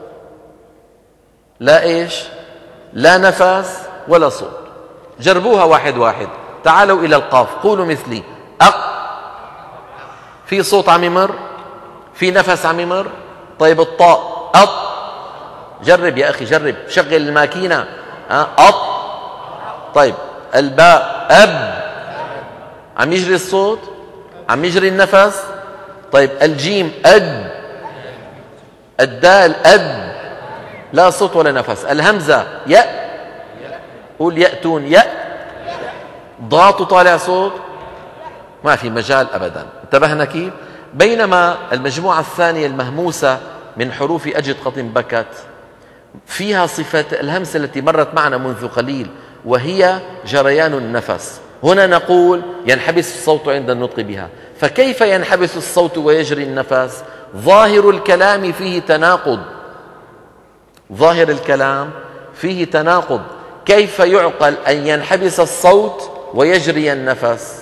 Speaker 1: لا إيش؟ لا نفس ولا صوت. جربوها واحد واحد. تعالوا إلى القاف، قولوا مثلي: أق. في صوت عم يمر؟ في نفس عم يمر؟ طيب الطاء: أط. جرب يا أخي، جرب، شغل الماكينة. أط. طيب الباء: أب. عم يجري الصوت؟ عم يجري النفس؟ طيب الجيم: أد. الدال: أد. لا صوت ولا نفس. الهمزة: يأ. قول: يأتون. يأ. ضاد طالع صوت؟ ما في مجال أبدا. انتبهنا كيف؟ بينما المجموعة الثانية المهموسة من حروف أجد قط بكت فيها صفة الهمسة التي مرت معنا منذ قليل، وهي جريان النفس. هنا نقول ينحبس الصوت عند النطق بها. فكيف ينحبس الصوت ويجري النفس؟ ظاهر الكلام فيه تناقض. ظاهر الكلام فيه تناقض. كيف يعقل أن ينحبس الصوت ويجري النفس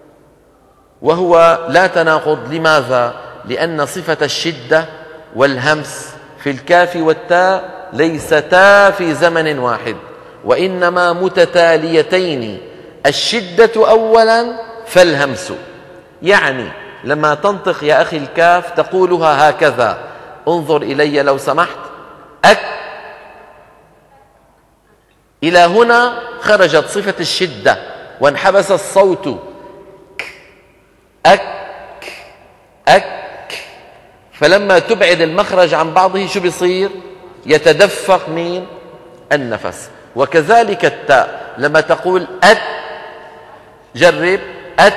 Speaker 1: وهو لا تناقض؟ لماذا؟ لأن صفة الشدة والهمس في الكاف والتاء ليستا في زمن واحد، وإنما متتاليتين. الشدة أولا فالهمس. يعني لما تنطق يا أخي الكاف تقولها هكذا، انظر إلي لو سمحت: أك. إلى هنا خرجت صفة الشدة وانحبس الصوت. أك أك. فلما تبعد المخرج عن بعضه شو بيصير؟ يتدفق من النفس. وكذلك التاء لما تقول أت، جرب: أت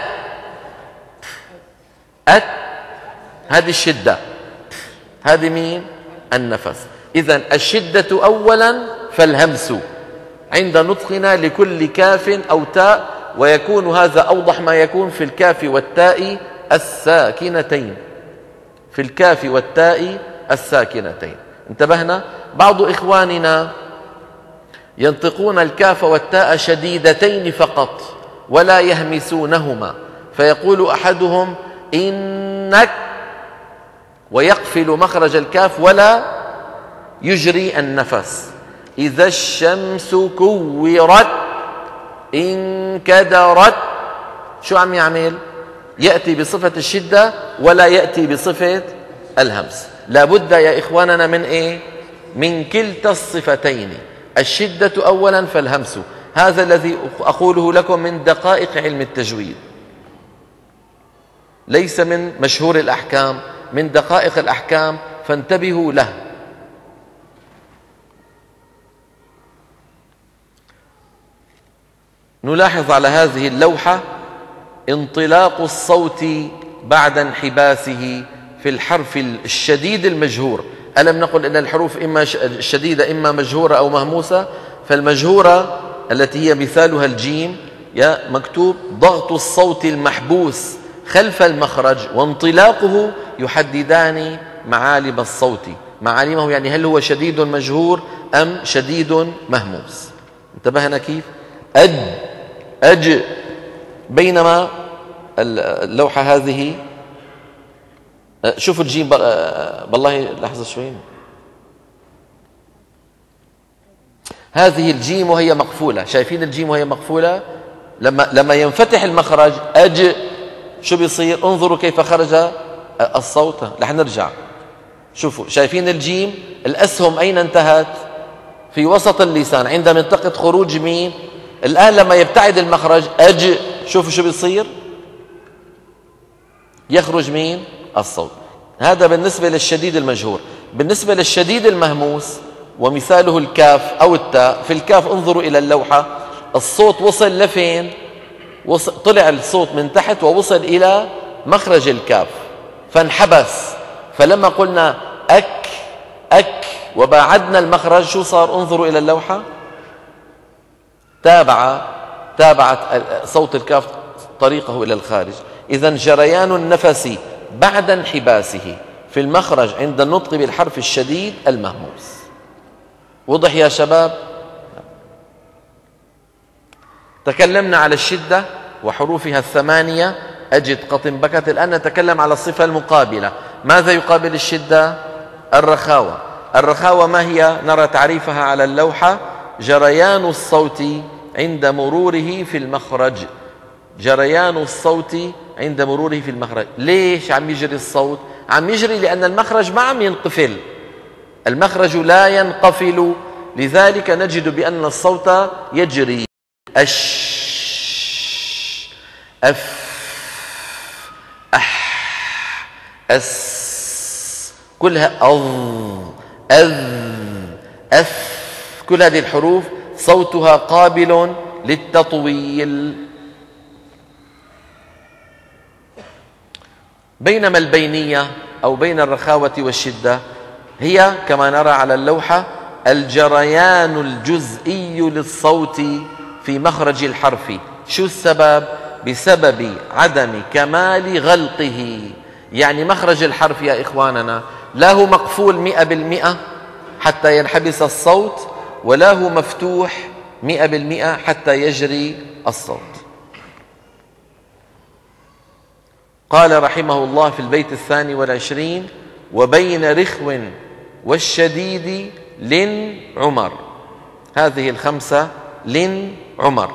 Speaker 1: أت، هذه الشدة، هذه مين؟ النفس. إذن الشدة أولا فالهمس عند نطقنا لكل كاف أو تاء، ويكون هذا أوضح ما يكون في الكاف والتاء الساكنتين. في الكاف والتاء الساكنتين. انتبهنا؟ بعض إخواننا ينطقون الكاف والتاء شديدتين فقط ولا يهمسونهما، فيقول أحدهم: إنك، ويقفل مخرج الكاف ولا يجري النفس. إذا الشمس كورت، انكدرت. شو عم يعمل؟ يأتي بصفة الشدة ولا يأتي بصفة الهمس. لابد يا إخواننا من إيه؟ من كلتا الصفتين، الشدة أولا فالهمس. هذا الذي أقوله لكم من دقائق علم التجويد، ليس من مشهور الأحكام، من دقائق الأحكام، فانتبهوا له. نلاحظ على هذه اللوحة انطلاق الصوت بعد انحباسه في الحرف الشديد المجهور. ألم نقل أن الحروف إما الشديدة إما مجهورة أو مهموسة؟ فالمجهورة التي هي مثالها الجيم مكتوب: ضغط الصوت المحبوس خلف المخرج وانطلاقه يحددان معالم الصوت. معالمه يعني هل هو شديد مجهور أم شديد مهموس. انتبهنا كيف؟ أد، أج. بينما اللوحة هذه، شوفوا الجيم، بالله لحظة شوي، هذه الجيم وهي مقفولة. شايفين الجيم وهي مقفولة؟ لما ينفتح المخرج أج شو بيصير؟ انظروا كيف خرج الصوت. رح نرجع. شوفوا، شايفين الجيم؟ الأسهم أين انتهت؟ في وسط اللسان عند منطقة خروج مين؟ الآن لما يبتعد المخرج أج، شوفوا شو بيصير؟ يخرج مين؟ الصوت. هذا بالنسبة للشديد المجهور. بالنسبة للشديد المهموس ومثاله الكاف أو التاء، في الكاف انظروا إلى اللوحة، الصوت وصل لفين؟ طلع الصوت من تحت ووصل إلى مخرج الكاف فانحبس. فلما قلنا أك أك وباعدنا المخرج شو صار؟ انظروا إلى اللوحة، تابعت صوت الكاف طريقه إلى الخارج. إذن جريان النفس بعد انحباسه في المخرج عند النطق بالحرف الشديد المهموس. وضح يا شباب؟ تكلمنا على الشدة وحروفها الثمانية، أجد قطن بكت. الآن نتكلم على الصفة المقابلة. ماذا يقابل الشدة؟ الرخاوة. الرخاوة ما هي؟ نرى تعريفها على اللوحة: جريان الصوت عند مروره في المخرج. جريان الصوت عند مروره في المخرج. ليش عم يجري الصوت؟ عم يجري لأن المخرج ما عم ينقفل، المخرج لا ينقفل، لذلك نجد بأن الصوت يجري. أش، أف، أح، أس، كلها أظ، أذ، أث، كل هذه الحروف صوتها قابل للتطويل. بينما البينية أو بين الرخاوة والشدة هي كما نرى على اللوحة الجريان الجزئي للصوت في مخرج الحرف. شو السبب؟ بسبب عدم كمال غلقه. يعني مخرج الحرف يا إخواننا لا هو مقفول 100% حتى ينحبس الصوت، ولا هو مفتوح 100% حتى يجري الصوت. قال رحمه الله في البيت 22: وبين رخو والشديد لن عمر. هذه الخمسة لن عمر.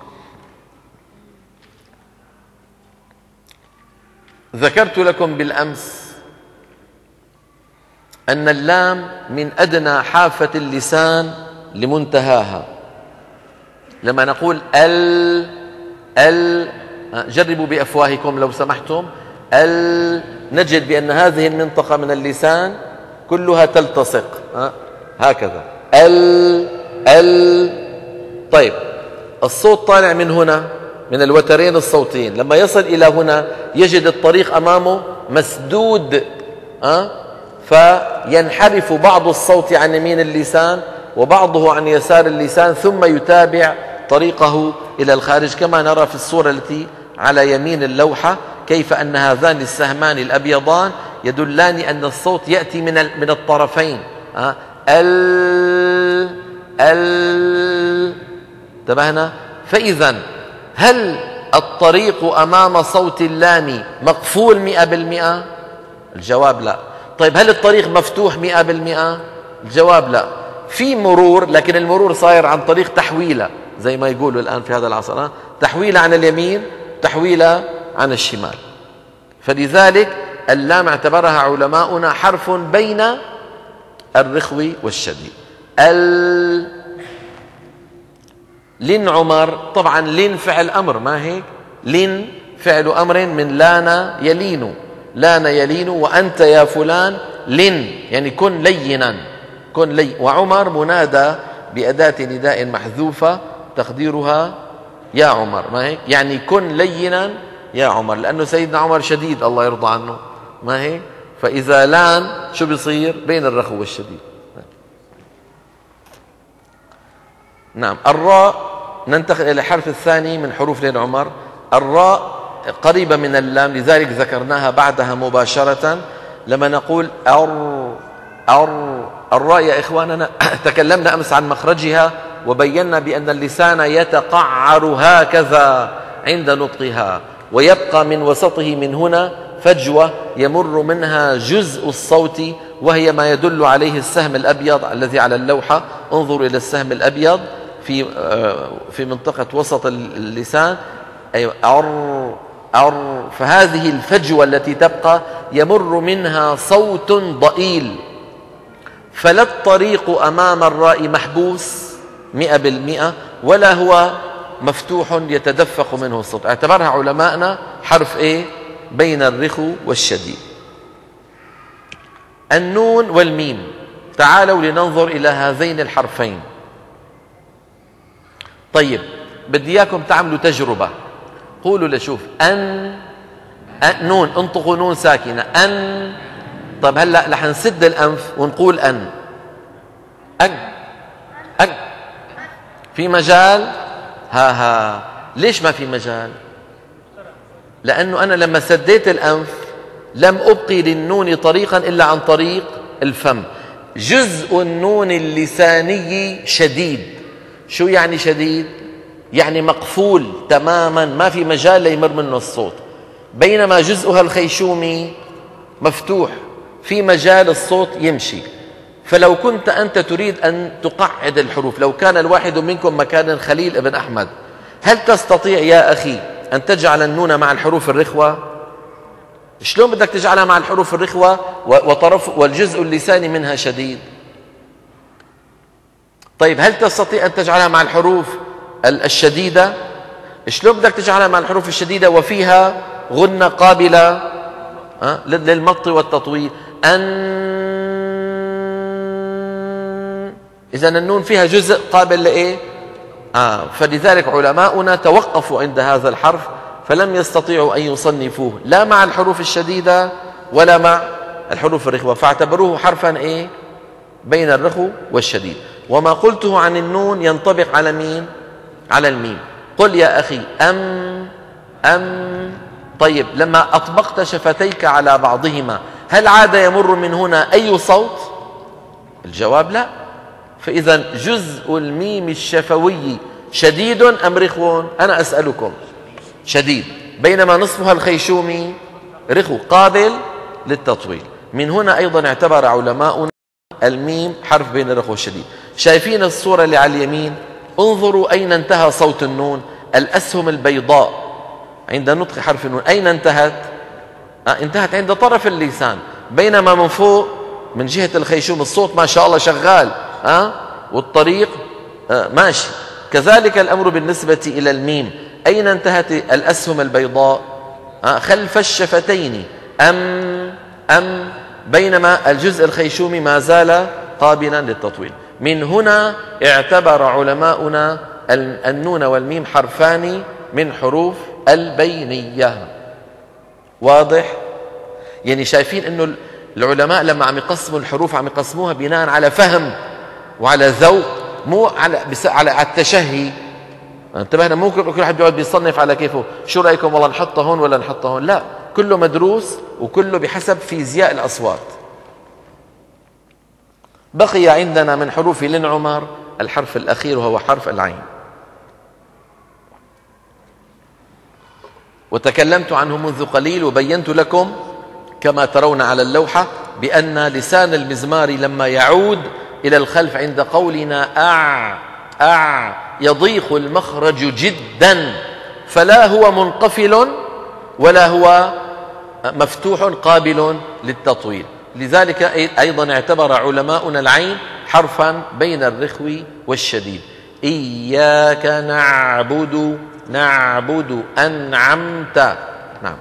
Speaker 1: ذكرت لكم بالأمس أن اللام من أدنى حافة اللسان لمنتهاها. لما نقول جربوا بأفواهكم لو سمحتم. نجد بأن هذه المنطقة من اللسان كلها تلتصق هكذا. طيب الصوت طالع من هنا من الوترين الصوتيين، لما يصل إلى هنا يجد الطريق أمامه مسدود، فينحرف بعض الصوت عن يمين اللسان وبعضه عن يسار اللسان، ثم يتابع طريقه إلى الخارج، كما نرى في الصورة التي على يمين اللوحة، كيف أن هذان السهمان الأبيضان يدلان أن الصوت يأتي من الطرفين. انتبهنا؟ فإذا هل الطريق أمام صوت اللام مقفول 100%؟ الجواب لا. طيب هل الطريق مفتوح 100%؟ الجواب لا. في مرور، لكن المرور صاير عن طريق تحويلة زي ما يقولوا الآن في هذا العصر، تحويلة عن اليمين، تحويلة عن الشمال. فلذلك اللام اعتبرها علماؤنا حرف بين الرخو والشديد. لن عمر، طبعا لن فعل أمر، ما هيك؟ لن فعل أمر من لان يلين، لان يلين. وأنت يا فلان لن، يعني كن لينا، كن لي. وعمر منادى بأداة نداء محذوفة تقديرها يا عمر، ما هيك؟ يعني كن لينا يا عمر، لأنه سيدنا عمر شديد الله يرضى عنه، ما هيك؟ فإذا لان شو بيصير؟ بين الرخو والشديد. نعم. الراء، ننتقل إلى الحرف الثاني من حروف لن عمر. الراء قريبة من اللام، لذلك ذكرناها بعدها مباشرة لما نقول الراء يا إخواننا تكلمنا أمس عن مخرجها وبينا بأن اللسان يتقعر هكذا عند نطقها، ويبقى من وسطه من هنا فجوة يمر منها جزء الصوت، وهي ما يدل عليه السهم الأبيض الذي على اللوحة. انظروا إلى السهم الأبيض في منطقة وسط اللسان. فهذه الفجوة التي تبقى يمر منها صوت ضئيل، فلا الطريق أمام الراء محبوس 100% ولا هو مفتوح يتدفق منه الصوت. اعتبرها علماءنا حرف ايه؟ بين الرخو والشديد. النون والميم، تعالوا لننظر إلى هذين الحرفين. طيب بدي اياكم تعملوا تجربة. قولوا لشوف نون، انطقوا نون ساكنة أن. طيب هلا رح نسد الأنف ونقول أن في مجال؟ ليش ما في مجال؟ لأنه أنا لما سديت الأنف لم أبقي للنون طريقا إلا عن طريق الفم. جزء النون اللساني شديد. شو يعني شديد؟ يعني مقفول تماما، ما في مجال ليمر منه الصوت، بينما جزءها الخيشومي مفتوح، في مجال الصوت يمشي. فلو كنت أنت تريد أن تقعد الحروف، لو كان الواحد منكم مكان خليل ابن أحمد، هل تستطيع يا أخي أن تجعل النون مع الحروف الرخوة؟ شلون بدك تجعلها مع الحروف الرخوة وطرف والجزء اللساني منها شديد؟ طيب هل تستطيع أن تجعلها مع الحروف الشديدة؟ شلون بدك تجعلها مع الحروف الشديدة وفيها غنة قابلة للمط والتطويل؟ إذا النون فيها جزء قابل لإيه؟ فلذلك علماؤنا توقفوا عند هذا الحرف، فلم يستطيعوا أن يصنفوه لا مع الحروف الشديدة ولا مع الحروف الرخوة، فاعتبروه حرفا إيه؟ بين الرخو والشديد. وما قلته عن النون ينطبق على مين؟ على الميم. قل يا أخي أم. طيب لما أطبقت شفتيك على بعضهما هل عاد يمر من هنا أي صوت؟ الجواب لا. فإذا جزء الميم الشفوي شديد أم رخو؟ أنا أسألكم. شديد، بينما نصفها الخيشومي رخو قابل للتطويل. من هنا أيضا اعتبر علماؤنا الميم حرف بين الرخو والشديد. شايفين الصورة اللي على اليمين؟ انظروا أين انتهى صوت النون. الأسهم البيضاء عند نطق حرف النون أين انتهت؟ انتهت عند طرف اللسان، بينما من فوق من جهة الخيشوم الصوت ما شاء الله شغال والطريق ماشي. كذلك الأمر بالنسبة إلى الميم، أين انتهت الأسهم البيضاء؟ خلف الشفتين أم، بينما الجزء الخيشومي ما زال قابلا للتطويل. من هنا اعتبر علماؤنا النون والميم حرفان من حروف البينية. واضح؟ يعني شايفين انه العلماء لما عم يقسموا الحروف عم يقسموها بناء على فهم وعلى ذوق، مو على التشهي. انتبهنا، مو كل واحد بيقعد بيصنف على كيفه، شو رايكم والله نحطها هون ولا نحطها هون؟ لا، كله مدروس وكله بحسب فيزياء الاصوات. بقي عندنا من حروف لن عمر الحرف الاخير وهو حرف العين، وتكلمت عنه منذ قليل وبينت لكم كما ترون على اللوحة بأن لسان المزمار لما يعود إلى الخلف عند قولنا يضيق المخرج جدا، فلا هو منقفل ولا هو مفتوح قابل للتطويل. لذلك أيضا اعتبر علماؤنا العين حرفا بين الرخو والشديد. إياك نعبد أنعمت. نعم،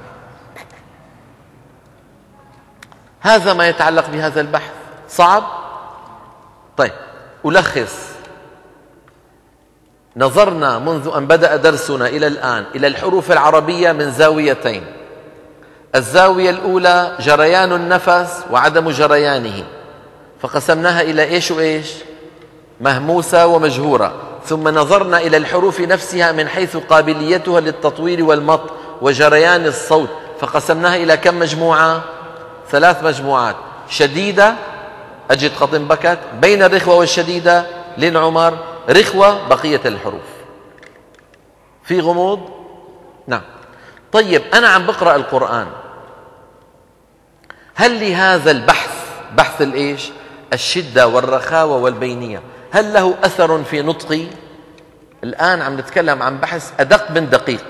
Speaker 1: هذا ما يتعلق بهذا البحث. صعب؟ طيب ألخص. نظرنا منذ أن بدأ درسنا إلى الآن إلى الحروف العربية من زاويتين. الزاوية الأولى جريان النفس وعدم جريانه، فقسمناها إلى إيش وإيش؟ مهموسة ومجهورة. ثم نظرنا إلى الحروف نفسها من حيث قابليتها للتطويل والمط وجريان الصوت، فقسمناها إلى كم مجموعة؟ 3 مجموعات. شديدة أجد خطن بكت، بين الرخوة والشديدة لن عمر، رخوة بقية الحروف. في غموض؟ نعم. طيب أنا عم بقرأ القرآن، هل لهذا البحث، بحث الإيش؟ الشدة والرخاوة والبينية، هل له أثر في نطقي؟ الآن عم نتكلم عن بحث أدق من دقيق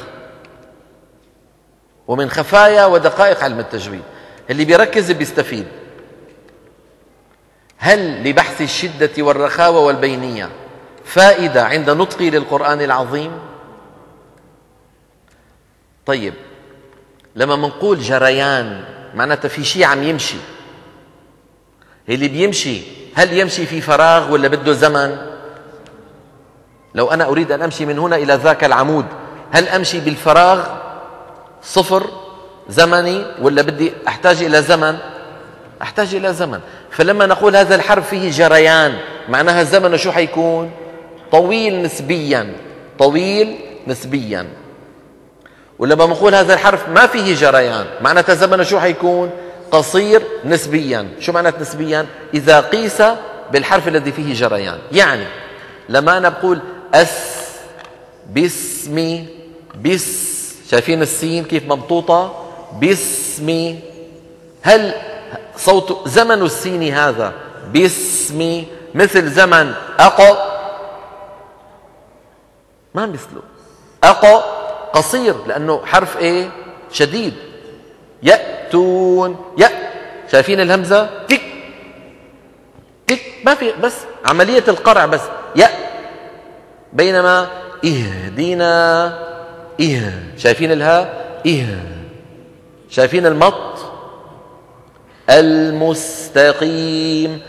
Speaker 1: ومن خفايا ودقائق علم التجويد. اللي بيركز بيستفيد. هل لبحث الشدة والرخاوة والبينية فائدة عند نطقي للقرآن العظيم؟ طيب لما منقول جريان معناته في شيء عم يمشي. اللي بيمشي هل يمشي في فراغ ولا بده زمن؟ لو أنا أريد أن أمشي من هنا إلى ذاك العمود، هل أمشي بالفراغ صفر زمني ولا بدي أحتاج إلى زمن؟ أحتاج إلى زمن. فلما نقول هذا الحرف فيه جريان معناها زمنه شو حيكون؟ طويل نسبيا، طويل نسبيا. ولما نقول هذا الحرف ما فيه جريان معناته زمنه شو حيكون؟ قصير نسبيا. شو معنات نسبيا؟ إذا قيس بالحرف الذي فيه جريان. يعني لما أنا بقول أس باسمي بس، شايفين السين كيف ممطوطة؟ باسمي، هل صوت زمن السين هذا باسمي مثل زمن أق؟ ما مثله. أق قصير لأنه حرف إيه؟ شديد. يأتون، شايفين الهمزة؟ تك تك، ما في، بس عملية القرع بس. بينما اهدنا، شايفين الهاء؟ شايفين المط؟ المستقيم،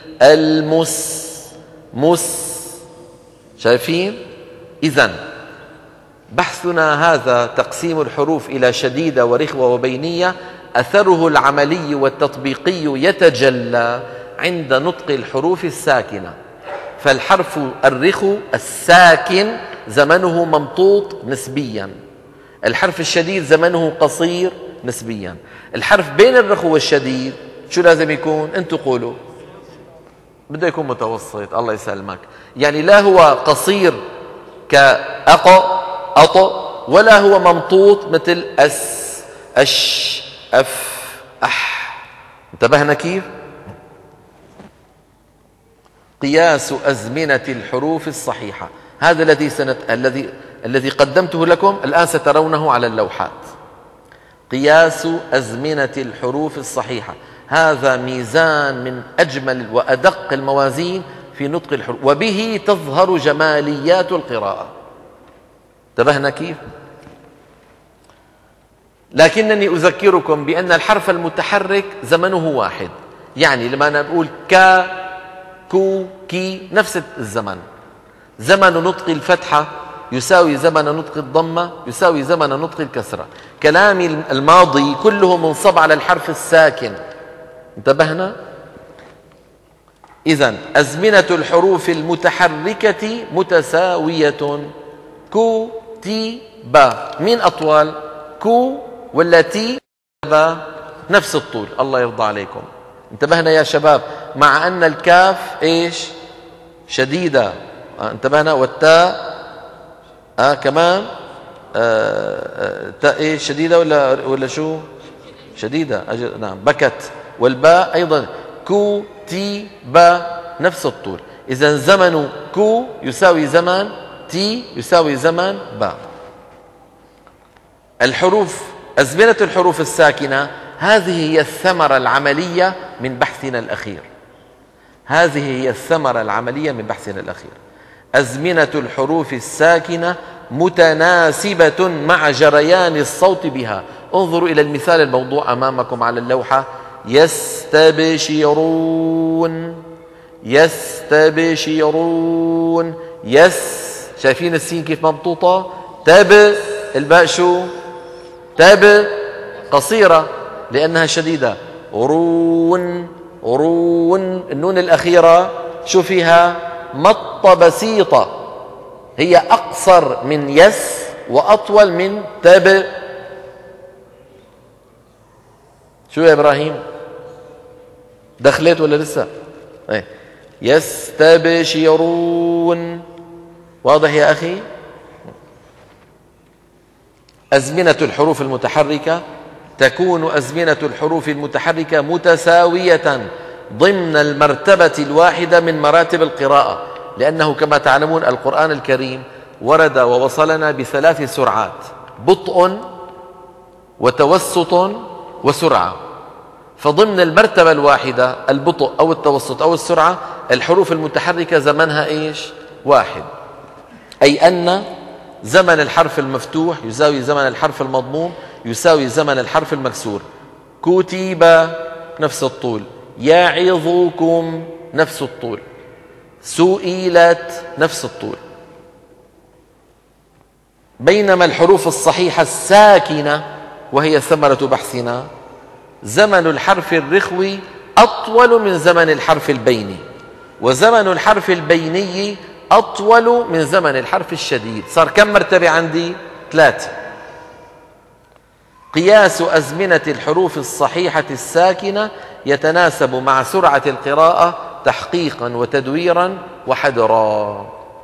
Speaker 1: شايفين؟ إذن بحثنا هذا تقسيم الحروف إلى شديدة ورخوة وبينية، أثره العملي والتطبيقي يتجلى عند نطق الحروف الساكنة. فالحرف الرخو الساكن زمنه ممطوط نسبيا، الحرف الشديد زمنه قصير نسبيا. الحرف بين الرخو والشديد شو لازم يكون؟ انتوا قولوا. بده يكون متوسط. الله يسلمك. يعني لا هو قصير كأق أط، ولا هو ممطوط مثل أس أش أف أح. انتبهنا كيف؟ قياس أزمنة الحروف الصحيحة، هذا الذي قدمته لكم الآن سترونه على اللوحات. قياس أزمنة الحروف الصحيحة، هذا ميزان من أجمل وأدق الموازين في نطق الحروف، وبه تظهر جماليات القراءة. انتبهنا كيف؟ لكنني أذكركم بأن الحرف المتحرك زمنه واحد. يعني لما أنا بقول كا كو كي نفس الزمن. زمن نطق الفتحة يساوي زمن نطق الضمة يساوي زمن نطق الكسرة. كلامي الماضي كله منصب على الحرف الساكن. انتبهنا؟ إذن أزمنة الحروف المتحركة متساوية. كو تي با، مين أطول؟ كو ولا تي؟ با نفس الطول. الله يرضى عليكم. انتبهنا يا شباب؟ مع أن الكاف إيش؟ شديدة. انتبهنا؟ والتاء كمان تاء إيش؟ شديدة ولا شو؟ شديدة. نعم بكت. والباء أيضا كو تي با نفس الطول. إذن زمن كو يساوي زمن تي يساوي زمن با. الحروف، أزمنة الحروف الساكنة، هذه هي الثمرة العملية من بحثنا الأخير. هذه هي الثمرة العملية من بحثنا الأخير. أزمنة الحروف الساكنة متناسبة مع جريان الصوت بها. انظروا إلى المثال الموضوع أمامكم على اللوحة. يستبشرون، يستبشرون، شايفين السين كيف مبطوطة؟ تب، الباء شو؟ تب قصيرة لأنها شديدة. رون، رون، النون الأخيرة شو فيها؟ مطة بسيطة، هي أقصر من يس وأطول من تب. شو يا إبراهيم؟ دخلت ولا لسه؟ يستبشرون. واضح يا أخي؟ أزمنة الحروف المتحركة تكون أزمنة الحروف المتحركة متساوية ضمن المرتبة الواحدة من مراتب القراءة، لأنه كما تعلمون القرآن الكريم ورد ووصلنا بثلاث سرعات: بطء وتوسط وسرعة. فضمن المرتبة الواحدة البطء أو التوسط أو السرعة الحروف المتحركة زمنها إيش؟ واحد. أي أن زمن الحرف المفتوح يساوي زمن الحرف المضموم يساوي زمن الحرف المكسور. كتب نفس الطول، يعظكم نفس الطول، سئلت نفس الطول. بينما الحروف الصحيحة الساكنة وهي ثمرة بحثنا زمن الحرف الرخوي أطول من زمن الحرف البيني، وزمن الحرف البيني أطول من زمن الحرف الشديد. صار كم مرتبة عندي؟ 3. قياس أزمنة الحروف الصحيحة الساكنة يتناسب مع سرعة القراءة تحقيقا وتدويرا وحدرا.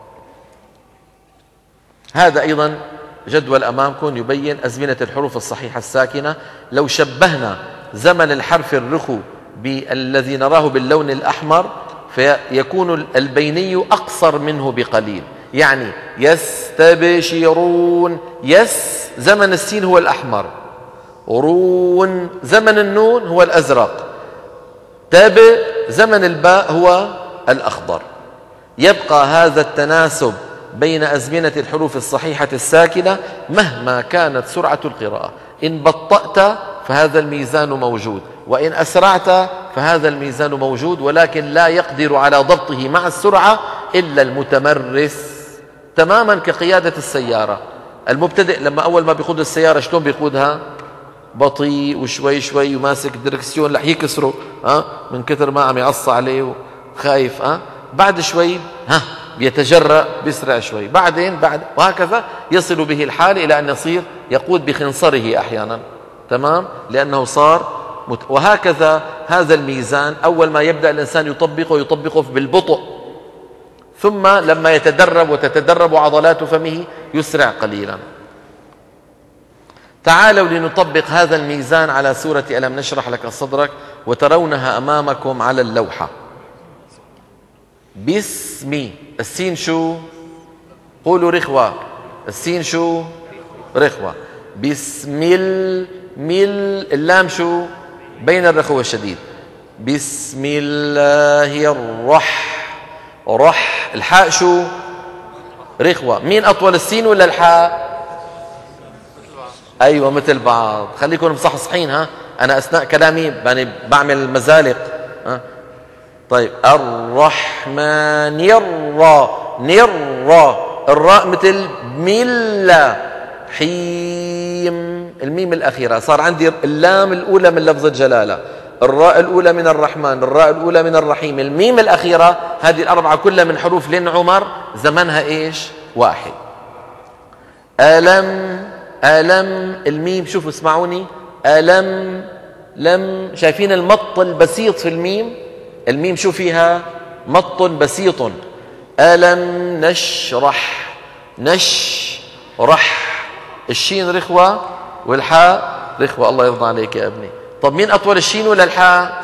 Speaker 1: هذا أيضا جدول أمامكم يبين أزمنة الحروف الصحيحة الساكنة. لو شبهنا زمن الحرف الرخو بالذي نراه باللون الأحمر فيكون البيني أقصر منه بقليل. يعني يستبشرون، يس زمن السين هو الأحمر، رون زمن النون هو الأزرق، تب زمن الباء هو الأخضر. يبقى هذا التناسب بين أزمنة الحروف الصحيحة الساكنة مهما كانت سرعة القراءة. إن بطأت فهذا الميزان موجود، وإن أسرعت فهذا الميزان موجود، ولكن لا يقدر على ضبطه مع السرعة إلا المتمرس، تماما كقيادة السيارة. المبتدئ لما أول ما بيقود السيارة شلون بيقودها؟ بطيء وشوي شوي وماسك الدركسيون رح يكسره من كثر ما عم يعصى عليه وخايف. بعد شوي بيتجرأ بيسرع شوي، بعدين وهكذا يصل به الحال إلى أن يصير يقود بخنصره أحيانا، تمام، لأنه صار وهكذا هذا الميزان أول ما يبدأ الإنسان يطبقه بالبطء، ثم لما يتدرب وتتدرب عضلات فمه يسرع قليلا. تعالوا لنطبق هذا الميزان على سورة ألم نشرح لك صدرك، وترونها أمامكم على اللوحة. باسمي، السين شو؟ قولوا رخوة، السين شو؟ رخوة. بسم اللام شو؟ بين الرخوة والشديد. بسم الله رح الحاء شو؟ رخوة. مين أطول، السين ولا الحاء؟ أيوة مثل بعض. خليكم مصحصحين. أنا أثناء كلامي يعني بعمل مزالق. طيب الرحمن الراء مثل ملة. حيم الميم الأخيرة صار عندي اللام الأولى من لفظ الجلالة، الراء الأولى من الرحمن، الراء الأولى من الرحيم، الميم الأخيرة. هذه الأربعة كلها من حروف لين عمر، زمنها إيش؟ واحد. ألم الميم، شوفوا اسمعوني، لم شايفين المط البسيط في الميم؟ الميم شو فيها؟ مط بسيط. ألم نشرح الشين رخوة والحاء رخوة. الله يرضى عليك يا ابني. طب مين أطول، الشين ولا الحاء؟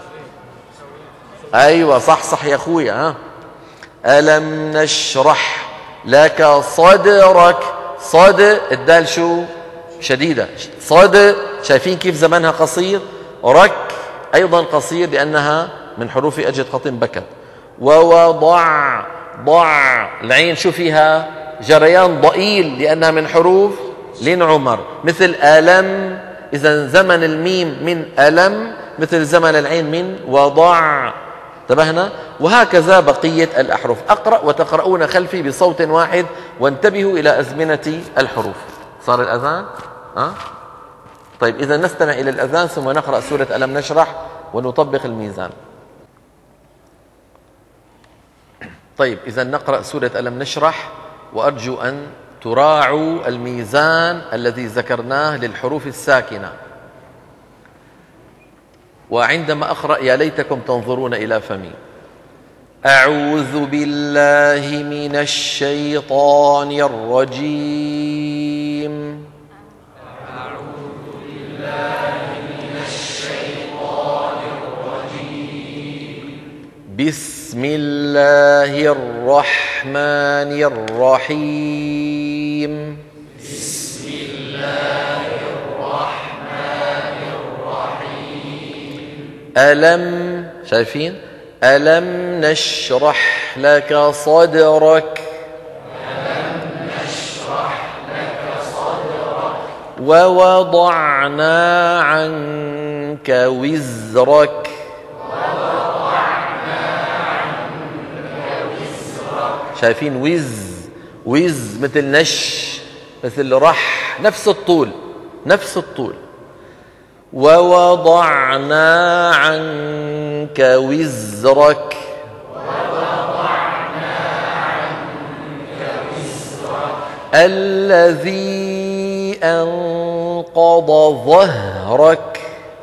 Speaker 1: أيوة صح يا أخويا. ألم نشرح لك صدرك. صد الدال شو؟ شديدة. صد شايفين كيف زمنها قصير؟ رك أيضا قصير لأنها من حروف أجد خط بكت. ووضع العين شو فيها؟ جريان ضئيل لأنها من حروف لين عمر، مثل ألم. إذا زمن الميم من ألم مثل زمن العين من وضع. انتبهنا؟ وهكذا بقية الأحرف. أقرأ وتقرؤون خلفي بصوت واحد، وانتبهوا إلى أزمنة الحروف. صار الأذان؟ طيب إذا نستمع إلى الأذان ثم نقرأ سورة ألم نشرح ونطبق الميزان. طيب إذا نقرأ سورة ألم نشرح، وأرجو أن تراعوا الميزان الذي ذكرناه للحروف الساكنة. وعندما أقرأ يا ليتكم تنظرون إلى فمي. أعوذ بالله من الشيطان الرجيم.
Speaker 2: أعوذ بالله من الشيطان الرجيم.
Speaker 1: بسم الله الرحمن الرحيم.
Speaker 2: بسم الله الرحمن الرحيم.
Speaker 1: ألم شايفين؟ ألم نشرح لك صدرك.
Speaker 2: ألم نشرح لك صدرك.
Speaker 1: ووضعنا عنك وزرك.
Speaker 2: ووضعنا عنك وزرك.
Speaker 1: شايفين؟ وز مثل مثل رح، نفس الطول. ووضعنا عنك وزرك. الذي أنقض أنقض ظهرك.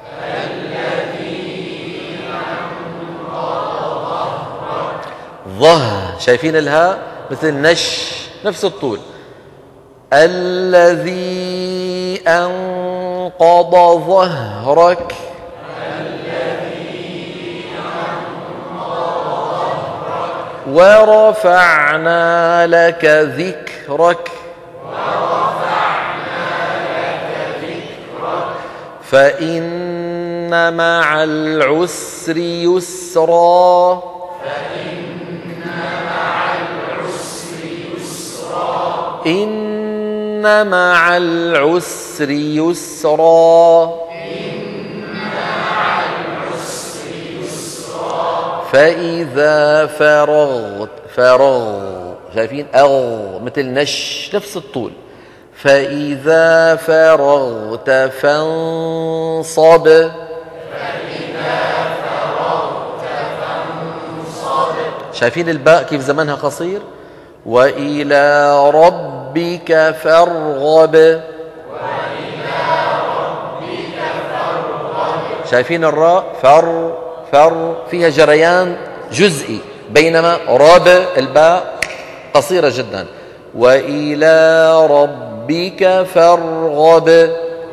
Speaker 1: شايفين الهاء مثل نش نفس الطول. الذي أنقض ظهرك. ورفعنا لك ذكرك. فإن مع العسر يسرا. إن مع العسر يسرا. فإذا فرغت شايفين مثل نش نفس الطول. فإذا فرغت فانصب. شايفين الباء كيف زمنها قصير. وإلى ربك فارغب. شايفين الراء فر فيها جريان جزئي، بينما رب الباء قصيرة جدا. وإلى ربك فارغب.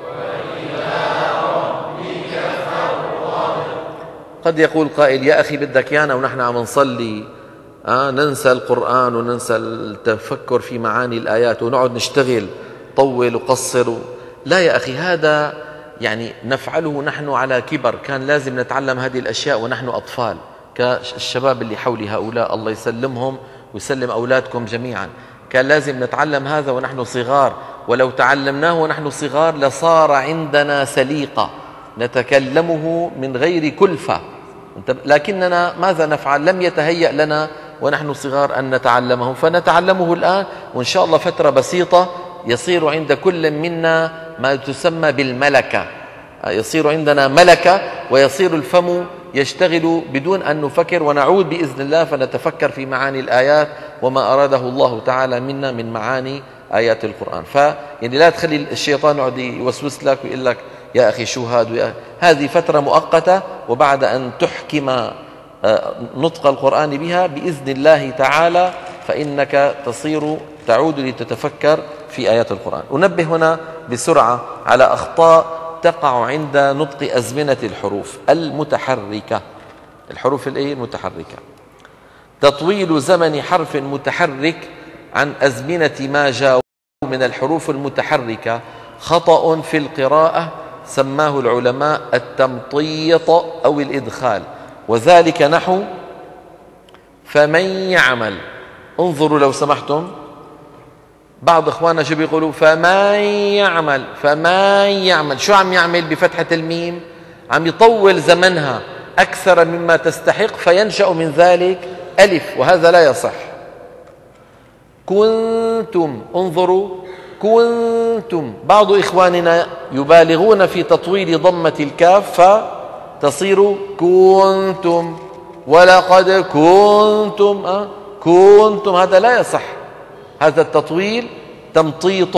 Speaker 1: قد يقول قائل يا أخي بدك يانا ونحن عم نصلي ننسى القرآن وننسى التفكر في معاني الآيات ونقعد نشتغل طول وقصر. لا يا أخي، هذا يعني نفعله نحن على كبر، كان لازم نتعلم هذه الأشياء ونحن أطفال كالشباب اللي حولي هؤلاء، الله يسلمهم ويسلم أولادكم جميعا. كان لازم نتعلم هذا ونحن صغار، ولو تعلمناه ونحن صغار لصار عندنا سليقة نتكلمه من غير كلفة. لكننا ماذا نفعل؟ لم يتهيأ لنا ونحن صغار أن نتعلمه، فنتعلمه الآن، وإن شاء الله فترة بسيطة يصير عند كل منا ما تسمى بالملكة، يصير عندنا ملكة، ويصير الفم يشتغل بدون أن نفكر، ونعود بإذن الله فنتفكر في معاني الآيات وما أراده الله تعالى منا من معاني آيات القرآن. يعني لا تخلي الشيطان يقعد يوسوس لك ويقول لك يا أخي شو هذه فترة مؤقتة، وبعد أن تحكم نطق القرآن بها بإذن الله تعالى فإنك تعود لتتفكر في آيات القرآن. أنبه هنا بسرعة على أخطاء تقع عند نطق أزمنة الحروف المتحركة. الحروف المتحركة: تطويل زمن حرف متحرك عن أزمنة ما جاء من الحروف المتحركة خطأ في القراءة، سماه العلماء التمطيط أو الإدخال، وذلك نحو فمن يعمل. انظروا لو سمحتم، بعض إخواننا شو بيقولوا؟ فمن يعمل. شو عم يعمل بفتحة الميم؟ عم يطول زمنها أكثر مما تستحق، فينشأ من ذلك ألف، وهذا لا يصح. كنتم، انظروا كنتم. بعض إخواننا يبالغون في تطويل ضمة الكاف فتصير كنتم، ولقد كنتم كنتم، هذا لا يصح، هذا التطويل تمطيط.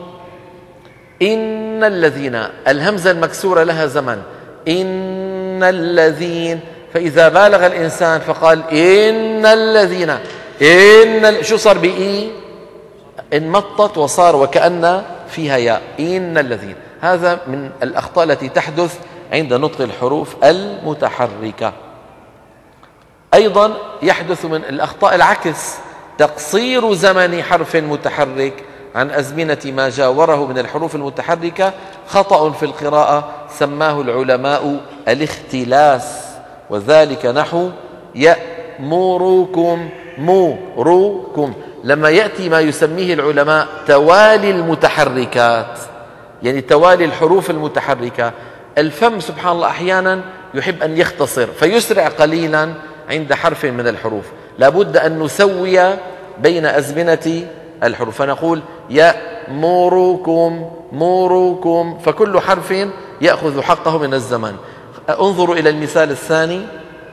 Speaker 1: إن الذين، الهمزة المكسورة لها زمن، إن الذين، فإذا بالغ الإنسان فقال إن الذين، شو صار بإي؟ انمطت وصار وكأن فيها ياء، إن الذين. هذا من الأخطاء التي تحدث عند نطق الحروف المتحركة. أيضا يحدث من الأخطاء العكس، تقصير زمن حرف متحرك عن أزمنة ما جاوره من الحروف المتحركة خطأ في القراءة، سماه العلماء الاختلاس، وذلك نحو يأمركم. موركم. لما يأتي ما يسميه العلماء توالي المتحركات، يعني توالي الحروف المتحركة، الفم سبحان الله أحيانا يحب أن يختصر فيسرع قليلا عند حرف من الحروف. لابد أن نسوي بين أزمنة الحروف، فنقول يأمركم موركم، فكل حرف يأخذ حقه من الزمن. انظروا إلى المثال الثاني: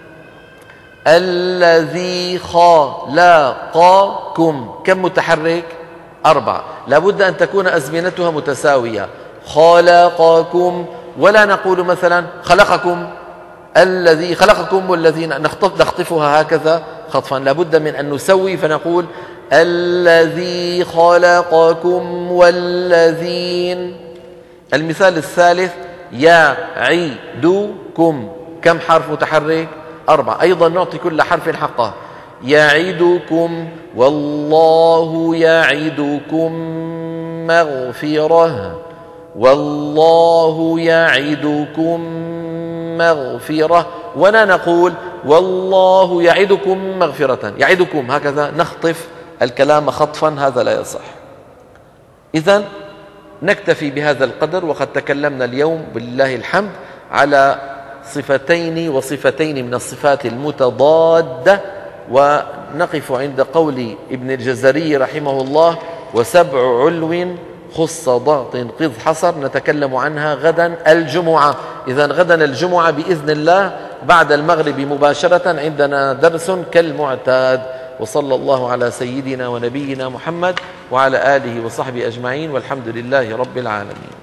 Speaker 1: الذي خلقكم. كم متحرك؟ 4. لابد أن تكون أزمنتها متساوية. خلقكم، ولا نقول مثلا خلقكم الذي خلقكم والذين نخطفها هكذا خطفا، لابد من أن نسوي فنقول الذي خلقكم والذين. المثال الثالث يعدكم، كم حرف متحرك؟ 4. أيضا نعطي كل حرف حقه. يعدكم، والله يعدكم مغفرة، والله يعدكم مغفرة، ولا نقول والله يعدكم مغفرة، يعدكم هكذا نخطف الكلام خطفا، هذا لا يصح. إذن نكتفي بهذا القدر، وقد تكلمنا اليوم بالله الحمد على صفتين وصفتين من الصفات المتضادة، ونقف عند قول ابن الجزري رحمه الله: وسبع علو خص ضغط قذ حصر، نتكلم عنها غدا الجمعة. إذن غدا الجمعة بإذن الله بعد المغرب مباشرة عندنا درس كالمعتاد. وصلى الله على سيدنا ونبينا محمد وعلى آله وصحبه أجمعين، والحمد لله رب العالمين.